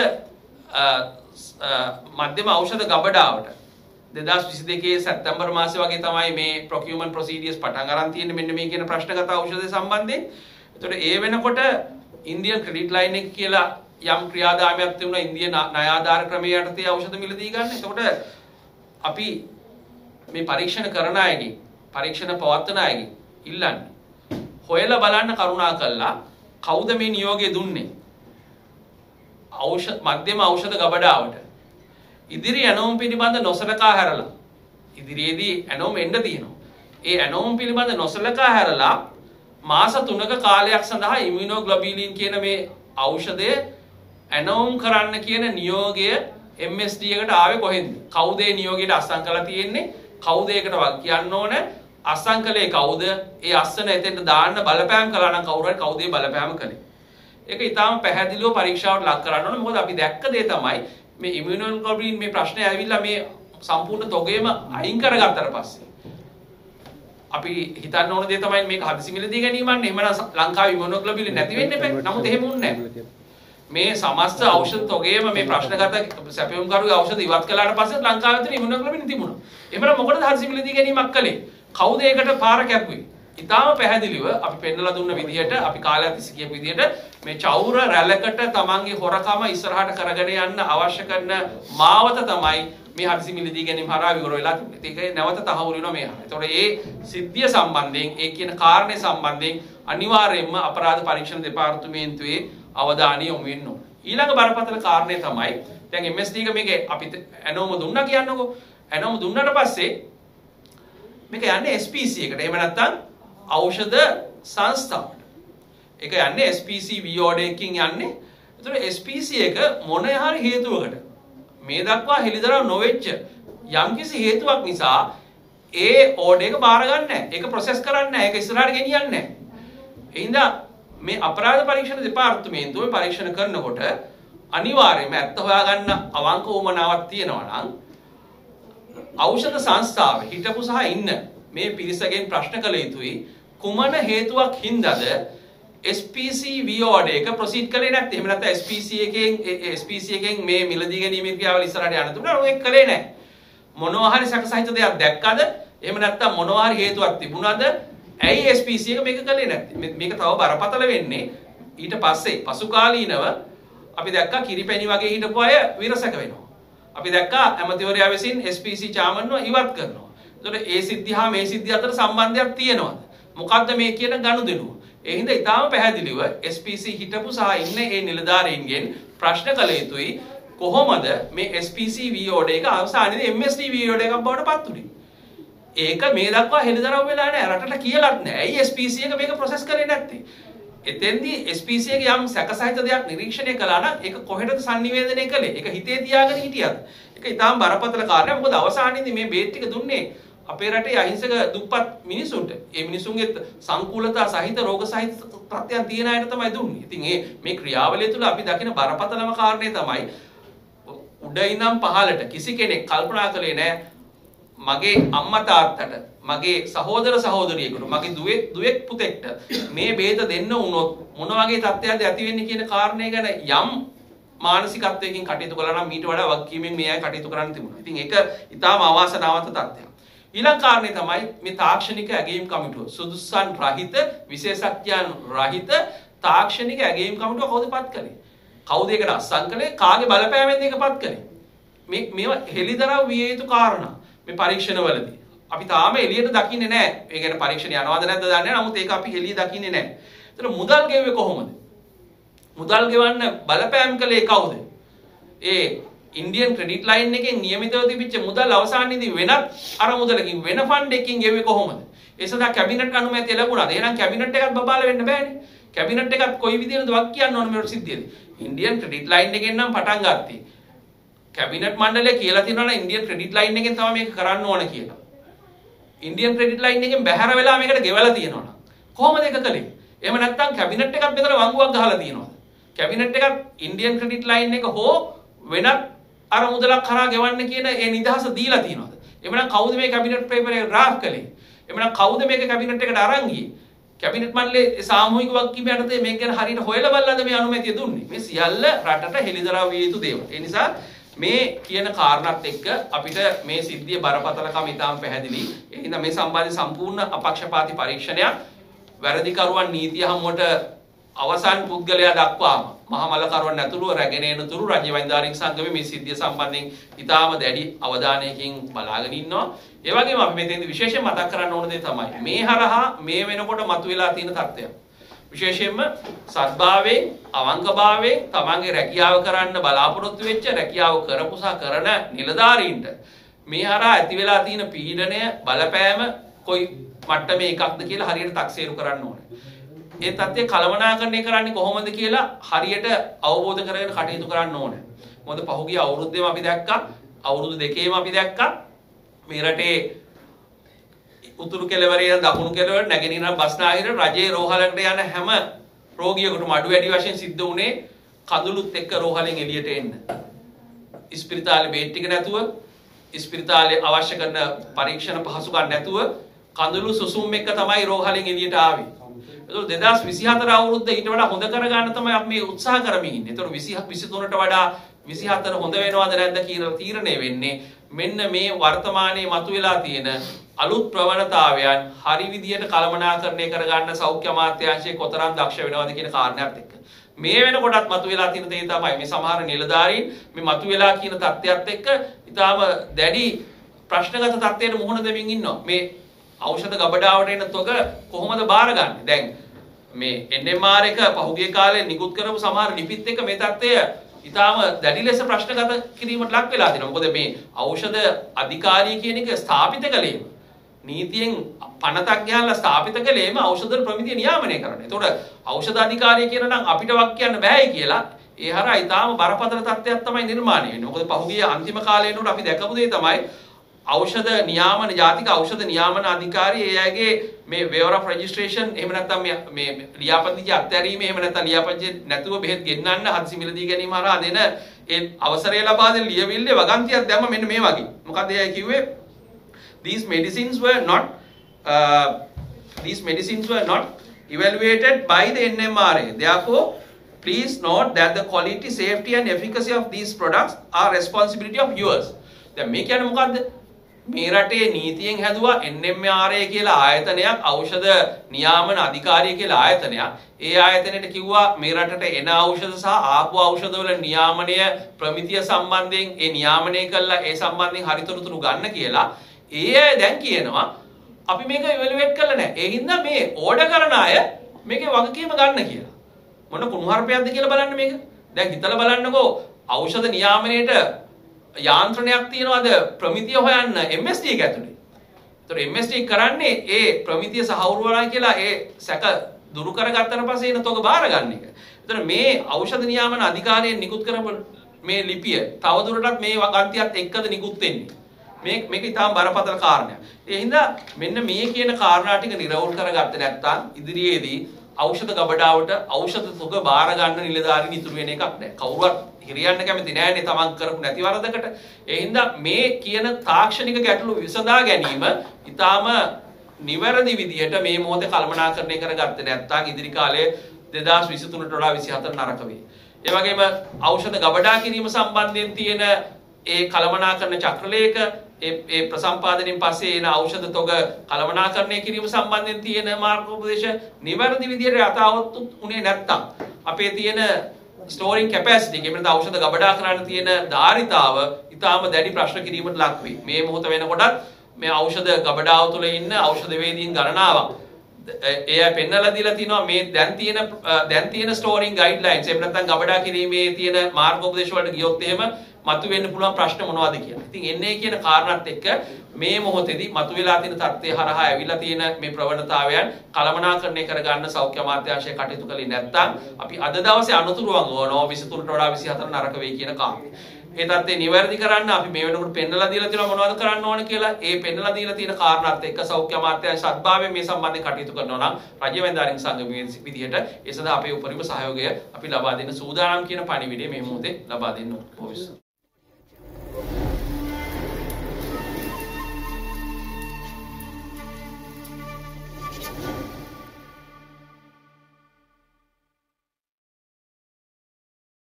මධ්‍යම ඖෂධ ගබඩාවට දෙදාස් විසි දෙකේ සැප්තැම්බර් මාසේ වගේ තමයි මේ procurement procedures පටන් අරන් තියෙන්නේ මෙන්න මේ කියන ප්‍රශ්නගත ඖෂධ සම්බන්ධයෙන්. ඒතකොට ඒ වෙනකොට Indian credit line එක කියලා යම් ක්‍රියාදාමයක් තිබුණා ඉන්දිය ණය ආධාර ක්‍රමයේ යටතේ ඖෂධ මිලදී ගන්න. එතකොට අපි මේ පරීක්ෂණ කරන අයගේ, පරීක්ෂණ පවත්වන අයගේ ඉල්ලන්නේ හොයලා බලන්න කරුණා කළා කවුද මේ නියෝගය දුන්නේ ඖෂධ මධ්‍යම ඖෂධ ගබඩාවට. ඉදිරි ඇනෝම් පිළිබඳ නොසලකා හැරලා ඉදිරියේදී ඇනෝම් එන්න තියෙනවා. ඒ ඇනෝම් පිළිබඳ නොසලකා හැරලා මාස තුනක කාලයක් සඳහා ඉමුනෝග්ලොබිලින් කියන මේ ඖෂධය ඇනෝම් කරන්න කියන නියෝගය M S D එකට ආවේ කොහෙන්ද? කවුද ඒ නියෝගයට අස්සම් කරලා තියෙන්නේ? කවුද ඒකට වක් කියන්න ඕන? අස්සම් කළේ කවුද? ඒ අස්සන එතෙන්ට දාන්න බලපෑම් කළා නම් කවුරු හරි කවුද ඒ බලපෑම කළේ? ඒක ඊටාම පැහැදිලිව පරීක්ෂාවට ලක් කරන්න ඕනේ. මොකද අපි දැක්ක දේ තමයි මේ ඉමුනෝග්ලොබින් මේ ප්‍රශ්නේ ඇවිල්ලා මේ සම්පූර්ණ තොගේම අයින් කරගත්තට පස්සේ අපි හිතන්න ඕන දේ තමයි මේක හදිසි මිලදී ගැනීමන්නේ. එහෙමනම් ලංකාවේ ඉමුනොග්ලොබියුලින් නැති වෙන්න එපා. නමුත් එහෙම වුන්නේ නැහැ. මේ සමස්ත ඖෂධ තොගේම මේ ප්‍රශ්නගත සැපයුම්කරුගේ ඖෂධ ඉවත් කළාට පස්සේ ලංකාවේ තියෙන ඉමුනොග්ලොබියුලින් තිබුණා. එහෙමනම් මොකටද හදිසි මිලදී ගැනීමක් කළේ? කවුද ඒකට පාර කැපුවේ? ඉතාලම පැහැදිලිව අපි පෙන්නලා දුන්න විදිහට අපි කාලයක් තිස්සේ කියපු විදිහට මේ චෞර රැලකට තමන්ගේ හොරකම ඉස්සරහට කරගෙන යන්න අවශ්‍ය කරන මාවත තමයි මේ හදිසි මිලදී ගැනීම හරහා විවර වෙලා තිබෙන්නේ. ඒක නැවත තහවුරු වෙනවා මේ. ඒතකොට ඒ සිද්ධිය සම්බන්ධයෙන් ඒ කියන කාරණේ සම්බන්ධයෙන් අනිවාර්යයෙන්ම අපරාධ පරීක්ෂණ දෙපාර්තමේන්තුවේ අවධානය යොමු වෙන්න ඕන. ඊළඟ බරපතල කාරණේ තමයි දැන් එම් එස් ඩී එක මේක අපි ඇනෝම දුන්නා කියන්නකෝ. ඇනෝම දුන්නාට පස්සේ මේක යන්නේ එස් පී සී එකට. එහෙම නැත්නම් ඖෂධ සංස්ථාවට. ඒක යන්නේ S P C V order එකකින් යන්නේ. ඒතකොට එස් පී සී එක මොන හරි හේතුවකට මේ දක්වා හෙළිදරව් නොවෙච්ච යම්කිසි හේතුවක් නිසා ඒ ඕඩර් එක බාර ගන්න නැහැ. ඒක ප්‍රොසෙස් කරන්නේ නැහැ. ඒක ඉස්සරහට ගෙනියන්නේ නැහැ. ඒ හින්දා මේ අපරාධ පරීක්ෂණ දෙපාර්තමේන්තුවේ පරීක්ෂණ කරනකොට අනිවාර්යයෙන්ම ඇත්ත හොයාගන්න අවංක උවමනාවක් තියෙනවා නම් ඖෂධ සංස්ථාවේ හිටපු සහ ඉන්න මේ පිරිසගෙන් ප්‍රශ්න කළ යුතුයි කුමන හේතුවක් හින්දාද S P C V order එක ප්‍රොසීඩ් කළේ නැත්තේ. එහෙම නැත්නම් එස් පී සී එකෙන් එස් පී සී එකෙන් මේ මිලදී ගැනීමේ ක්‍රියාවල ඉස්සරහට යන්න දුන්නා. ඒක කළේ නැහැ. මොනවා හරි සැකසහිත දෙයක් දැක්කද? එහෙම නැත්නම් මොනවා හරි හේතුවක් තිබුණාද? ඇයි එස් පී සී එක මේක කළේ නැත්තේ? මේක තව බරපතල වෙන්නේ ඊට පස්සේ පසුකාලීනව අපි දැක්කා කිරිපැණි වගේ හිටපු අය විරසක වෙනවා. අපි දැක්කා ඇමතිවරයා විසින් එස් පී සී චාමන්ව ඉවත් කරනවා. ඒතකොට ඒ සිද්ධිය හා මේ සිද්ධිය අතර සම්බන්ධයක් තියෙනවද? මොකද්ද මේ කියන ගනුදෙනුව? ඒ හින්දා ඊටාම පැහැදිලිව එස් පී සී හිටපු සහ ඉන්න ඒ නිලධාරීන්ගෙන් ප්‍රශ්න කළ යුතුයි කොහොමද මේ S P C V order එක අවසානයේදී එම් එස් ඩී වී ඕඩර් එකක් බවට පත් වුනේ? ඒක මේ දක්වා හෙළිදරව් වෙලා නැහැ. රටට කියලාත් නැහැ. ඇයි එස් පී සී එක මේක ප්‍රොසෙස් කරේ නැත්තේ? එතෙන්දී එස් පී සී එක යම් සැකසහිත දෙයක් නිරීක්ෂණය කළා නම් ඒක කොහෙටද sannivedanaya කළේ? ඒක හිතේ තියාගෙන හිටියද? ඒක ඊටාම බරපතල කාරණයක්. මොකද අවසානයේදී මේ බේත් ටික දුන්නේ අපේ රටේ අහිංසක දුප්පත් මිනිසුන්ට. ඒ මිනිසුන්ගේ සංකූලතා සහිත රෝග සහිත තත්ත්වයන් තියෙන අයට තමයි දුන්නේ. ඉතින් මේ මේ ක්‍රියාවලිය තුළ අපි දකින බරපතලම කාරණේ තමයි උඩ ඉඳන් පහළට කිසි කෙනෙක් කල්පනා කළේ නැහැ මගේ අම්මා තාත්තට, මගේ සහෝදර සහෝදරියෙකුට, මගේ දුවේ දුවෙක් පුතෙක්ට මේ බේත දෙන්න වුණොත් මොන වගේ තත්ත්වයක්ද ඇති වෙන්නේ කියන කාරණේ ගැන යම් මානසිකත්වයකින් කටයුතු කළා නම් ඊට වඩා වගකීමෙන් මේ අය කටයුතු කරන්න තිබුණා. ඉතින් ඒක ඊටාම අවාසනාවන්ත තත්ත්වයක්. ඊළඟ කාරණේ තමයි මේ තාක්ෂණික ඇගයීම් කමිටුව. සුදුස්සන් රහිත, විශේෂඥයන් රහිත තාක්ෂණික ඇගයීම් කමිටුව කවුද පත් කළේ? කවුද ඒකට අත්සන් කළේ? කාගේ බලපෑමෙන්ද ඒක පත් කළේ? මේ මේවා හෙළිදරව් විය යුතු කාරණා. මේ පරීක්ෂණවලදී අපි තාම එළියට දකින්නේ නැහැ. ඒ කියන්නේ පරීක්ෂණ යනවද නැද්ද දන්නේ නැහැ. නමුත් ඒක අපි එළිය දකින්නේ නැහැ. ඒතර මුදල් ගෙවුවේ කොහොමද? මුදල් ගෙවන්න බලපෑම් කළේ කවුද? ඒ ඉන්දියන් ක්‍රෙඩිට් ලයින් එකෙන් නියමිතව තිබිච්ච මුදල් අවසානයේදී වෙනත් අර මුදලකින් වෙන ෆන්ඩ් එකකින් ගෙවුවේ කොහොමද? ඒ සඳහා කැබිනට් අනුමැතිය ලැබුණාද? එහෙනම් කැබිනට් එකත් බබාලා වෙන්න බෑනේ. කැබිනට් එකත් කොයි විදිහටද වක් කියන්න ඕන මේ සිද්ධියේදී? ඉන්දියන් ක්‍රෙඩිට් ලයින් එකෙන් නම් පටන් ගත්තේ. කැබිනට් මණ්ඩලය කියලා තියෙනවා නම් ඉන්දියන් ක්‍රෙඩිට් ලයින් එකෙන් තමයි මේක කරන්න ඕන කියලා. ඉන්දියන් ක්‍රෙඩිට් ලයින් එකෙන් බැහැර වෙලා මේකට ගෙවලා තියෙනවා නම් කොහොමද ඒක කළේ? එහෙම නැත්නම් කැබිනට් එකත් මෙතන වංගුවක් ගහලා තියෙනවද? කැබිනට් එකත් ඉන්දියන් ක්‍රෙඩිට් ලයින් එක හෝ වෙනත් අර මුදලක් කරා ගෙවන්න කියන ඒ නිදහස දීලා තියෙනවද? එhmenan කවුද මේ කැබිනට් පේපර් එක ඩ්‍රාෆ්ට් කළේ? එhmenan කවුද මේක කැබිනට් එකට අරන් ගියේ? කැබිනට් මණ්ඩලයේ සාමූහික වගකීම යටතේ මේක ගැන හරියට හොයලා බලලාද මේ අනුමැතිය දුන්නේ? මේ සියල්ල රටට හෙළිදරව් විය යුතු දේවල්. ඒ නිසා මේ කියන කාරණාත් එක්ක අපිට මේ සිද්ධියේ බරපතලකම ඉතාම පැහැදිලි. ඒ හින්දා මේ සම්බන්ධ සම්පූර්ණ අපක්ෂපාතී පරීක්ෂණයක් වැරදිකරුවන් නීතිය හමුවට අවසන් පුද්ගලයා දක්වාම මහමලකරුවන් ඇතුළුව රැගෙන එන තුරු රාජ්‍ය වෛද්‍යාරික සංගමයේ මේ සිද්ධිය සම්බන්ධයෙන් ඉතාම දැඩි අවධානයකින් බලාගෙන ඉන්නවා. ඒ වගේම අපි මෙතෙන්දී විශේෂයෙන් මතක් කරන්න ඕන දේ තමයි මේ හරහා මේ වෙනකොට මතුවලා තියෙන තත්ත්වය. විශේෂයෙන්ම සත්භාවයෙන්, අවංකභාවයෙන් තමන්ගේ රැකියාව කරන්න බලාපොරොත්තු වෙච්ච රැකියාව කරපු සහ කරන නිලධාරීන්ට මේ හරහා ඇති වෙලා තියෙන පීඩනය බලපෑම කොයි මට්ටමේ එකක්ද කියලා හරියට තක්සේරු කරන්න ඕනේ. ඒ තත්ත්වය කළමනාකරණය කරන්නේ කොහොමද කියලා හරියට අවබෝධ කරගෙන කටයුතු කරන්න ඕනේ. මොකද පහුගිය අවුරුද්දේම අපි දැක්කා, අවුරුදු දෙකේම අපි දැක්කා මේ රටේ උතුරු කෙළවරේ දකුණු කෙළවර නැගෙනහිර බස්නාහිර රජයේ රෝහලකට යන හැම රෝගියෙකුටම අඩු වැඩි වශයෙන් සිද්ධ වුණේ කඳුළුත් එක්ක රෝහලෙන් එළියට එන්න. ඉස්පිරිතාලේ බේත් ටික නැතුව, ඉස්පිරිතාලේ අවශ්‍ය කරන පරීක්ෂණ පහසුකම් නැතුව කඳුළු සුසුම් එක තමයි රෝහලෙන් එළියට ආවේ. ඒතකොට දෙදාස් විසිහතර අවුරුද්ද ඊට වඩා හොඳ කරගන්න තමයි අපි මේ උත්සාහ කරමින් ඉන්නේ. ඒතකොට විසි විසිතුනට වඩා විසිහතර හොඳ වෙනවද නැද්ද කියලා තීරණය වෙන්නේ මෙන්න මේ වර්තමානයේ මතුවලා තියෙන අලුත් ප්‍රවණතාවයන් හරි විදියට කළමනාකරණය කරගන්න සෞඛ්‍ය අමාත්‍යාංශයේ කොතරම් දක්ෂ වෙනවද කියන කාරණයක් එක්ක. මේ වෙනකොටත් මතුවලා තියෙන දේ තමයි මේ සමහර නිලධාරීන් මේ මතුවලා කියන තත්ත්වයක් එක්ක ඊටාම දැඩි ප්‍රශ්නගත තත්ත්වයට මුහුණ දෙමින් ඉන්නවා. මේ ඖෂධ ගබඩාවට එන තොග කොහොමද බාරගන්නේ? දැන් මේ එන් එම් ආර් එක පහුගිය කාලේ නිකුත් කරපු සමහර ලිපිත් එක්ක මේ තත්ත්වය ඊටාම දැඩි ලෙස ප්‍රශ්නගත කිරීමට ලක් වෙලා තියෙනවා. මොකද මේ ඖෂධ අධිකාරිය කියන එක ස්ථාපිත කළේම නීතියෙන් පනතක් ගහලා ස්ථාපිත කළේම ඖෂධ ප්‍රමිතිය නියාමනය කරන්න. ඒතකොට ඖෂධ අධිකාරිය කියන නම් අපිට වක් කියන්න බෑයි කියලා ඒ හරහා ඊටාම බරපතල තත්ත්වයක් තමයි නිර්මාණය වෙන්නේ. මොකද පහුගිය අන්තිම කාලේ නෝට අපි දැකපු දේ තමයි ඖෂධ නියාමන ජාතික ඖෂධ නියාමන අධිකාරිය ඒ අයගේ මේ waiver of registration එහෙම නැත්නම් මේ මේ ලියාපදිංචි අත්හැරීම එහෙම නැත්නම් ලියාපදිංචි නැතුව බෙහෙත් ගෙන්නන්න හදිසි මිලදී ගැනීම හරහා දෙන ඒ අවසරය ලබා දෙන ලියවිල්ලේ වගන්තියක් දැම්ම මෙන්න මේ වගේ. මොකද ඒ අය කිව්වේ these medicines were not uh, these medicines were not evaluated by the N M R A. Therefore, please note that the quality, safety and efficacy of these products are responsibility of yours. දැන් මේ කියන්නේ මොකද්ද? මේ රටේ නීතියෙන් හැදුවා එන් එම් R ඒ කියලා ආයතනයක්, ඖෂධ නියාමන අධිකාරිය කියලා ආයතනයක්. ඒ ආයතනයට කිව්වා මේ රටට එන ඖෂධ සහ ආපු ඖෂධවල නියාමනය ප්‍රමිතිය සම්බන්ධයෙන් ඒ නියාමනය කළා ඒ සම්බන්ධයෙන් හරිතොරතුරු ගන්න කියලා. ඒ අය දැන් කියනවා අපි මේක ඉවැලුවේට් කරලා නැහැ. ඒ හින්දා මේ ඕඩර් කරන අය මේකේ වගකීම ගන්න කියලා. මොන කුණුහරුපයක්ද කියලා බලන්න මේක. දැන් හිතලා බලන්නකෝ ඖෂධ නියාමනයේට යාන්ත්‍රණයක් තියනවාද ප්‍රමිතිය හොයන්න එම් එස් ඩී එක ඇතුලේ. ඒතර එම් එස් ඩී කරන්නේ ඒ ප්‍රමිතිය සහවුරුවලා කියලා ඒ සැක දුරු කරගත්තට පස්සේ එන තොග බාර ගන්න එක. ඒතර මේ ඖෂධ නියාමන අධිකාරියෙන් නිකුත් කරපු මේ ලිපිය තවදුරටත් මේ වගන්තියත් එක්කද නිකුත් වෙන්නේ. මේ මේක ඉතාම බරපතල කාරණයක්. ඒ හින්දා මෙන්න මේ කියන කාරණා ටික නිරවුල් කරගත්තේ නැත්නම් ඉදිරියේදී ඖෂධ ගබඩාවට ඖෂධ තොග බාර ගන්න නිලධාරීන් ඉතුරු වෙන එකක් නැහැ. කවුරුවත් හිරියන්න කැමති නැහැනේ තමන් කරපු නැති වරදකට. ඒ හින්දා මේ කියන තාක්ෂණික ගැටලු විසඳා ගැනීම ඉතාම නිවැරදි විදිහට මේ මොහොතේ කළමනාකරණය කරගත්තේ නැත්නම් ඉදිරි කාලයේ දෙදාස් විසිතුනට වඩා විසිහතර නරක වෙයි. ඒ වගේම ඖෂධ ගබඩා කිරීම සම්බන්ධයෙන් තියෙන ඒ කළමනාකරණ චක්‍රලේඛ ඒ ඒ ප්‍රසම්පාදනයෙන් පස්සේ එන ඖෂධ තොග කළමනාකරණය කිරීම සම්බන්ධයෙන් තියෙන මාර්ගෝපදේශ නිවැරදි විදිහට යථාවත් උනේ නැත්තම් අපේ තියෙන ස්ටෝරින් කැපැසිටි එක එමෙන්න ඖෂධ ගබඩා කරන්න තියෙන ධාරිතාව ඊටාම දැඩි ප්‍රශ්න කිරීමට ලක් වෙයි. මේ මොහොත වෙනකොටත් මේ ඖෂධ ගබඩාව තුළ ඉන්න ඖෂධ වේදීන් ගණනාවක් ඒ අය පෙන්නලා දීලා තිනවා මේ දැන් තියෙන දැන් තියෙන ස්ටෝරින් ගයිඩ්ලයින්ස් එහෙම නැත්නම් ගබඩා කිරීමේ තියෙන මාර්ගෝපදේශ වලට ගියොත් එහෙම මතුවෙන්න පුළුවන් ප්‍රශ්න මොනවද කියලා. ඉතින් එන්නේ කියන කාරණාත් එක්ක මේ මොහොතේදී මතුවලා තියෙන තත්ත්වය හරහා ඇවිල්ලා තියෙන මේ ප්‍රවණතාවයන් කළමනාකරණය කරගන්න සෞඛ්‍ය අමාත්‍යාංශය කටයුතු කළේ නැත්නම් අපි අද දවසේ අනුතුරුවන් ඕනෝ විසිතුනට වඩා විසිහතර නරක වෙයි කියන කාරණේ. ඒ තත්ත්වය නිවැරදි කරන්න අපි මේ වෙනකොට පෙන්නලා දීලා තියෙනවා මොනවද කරන්න ඕන කියලා. ඒ පෙන්නලා දීලා තියෙන කාරණාත් එක්ක සෞඛ්‍ය අමාත්‍යාංශ සත්භාවයෙන් මේ සම්බන්ධයෙන් කටයුතු කරනවා නම් රජ්‍ය වෙළඳාරීන් සංගමයේ විදිහට ඒ සඳහා අපේ උපරිම සහයෝගය අපි ලබා දෙන්න සූදානම් කියන පණිවිඩය මේ මොහොතේ ලබා දෙන්න ඕන.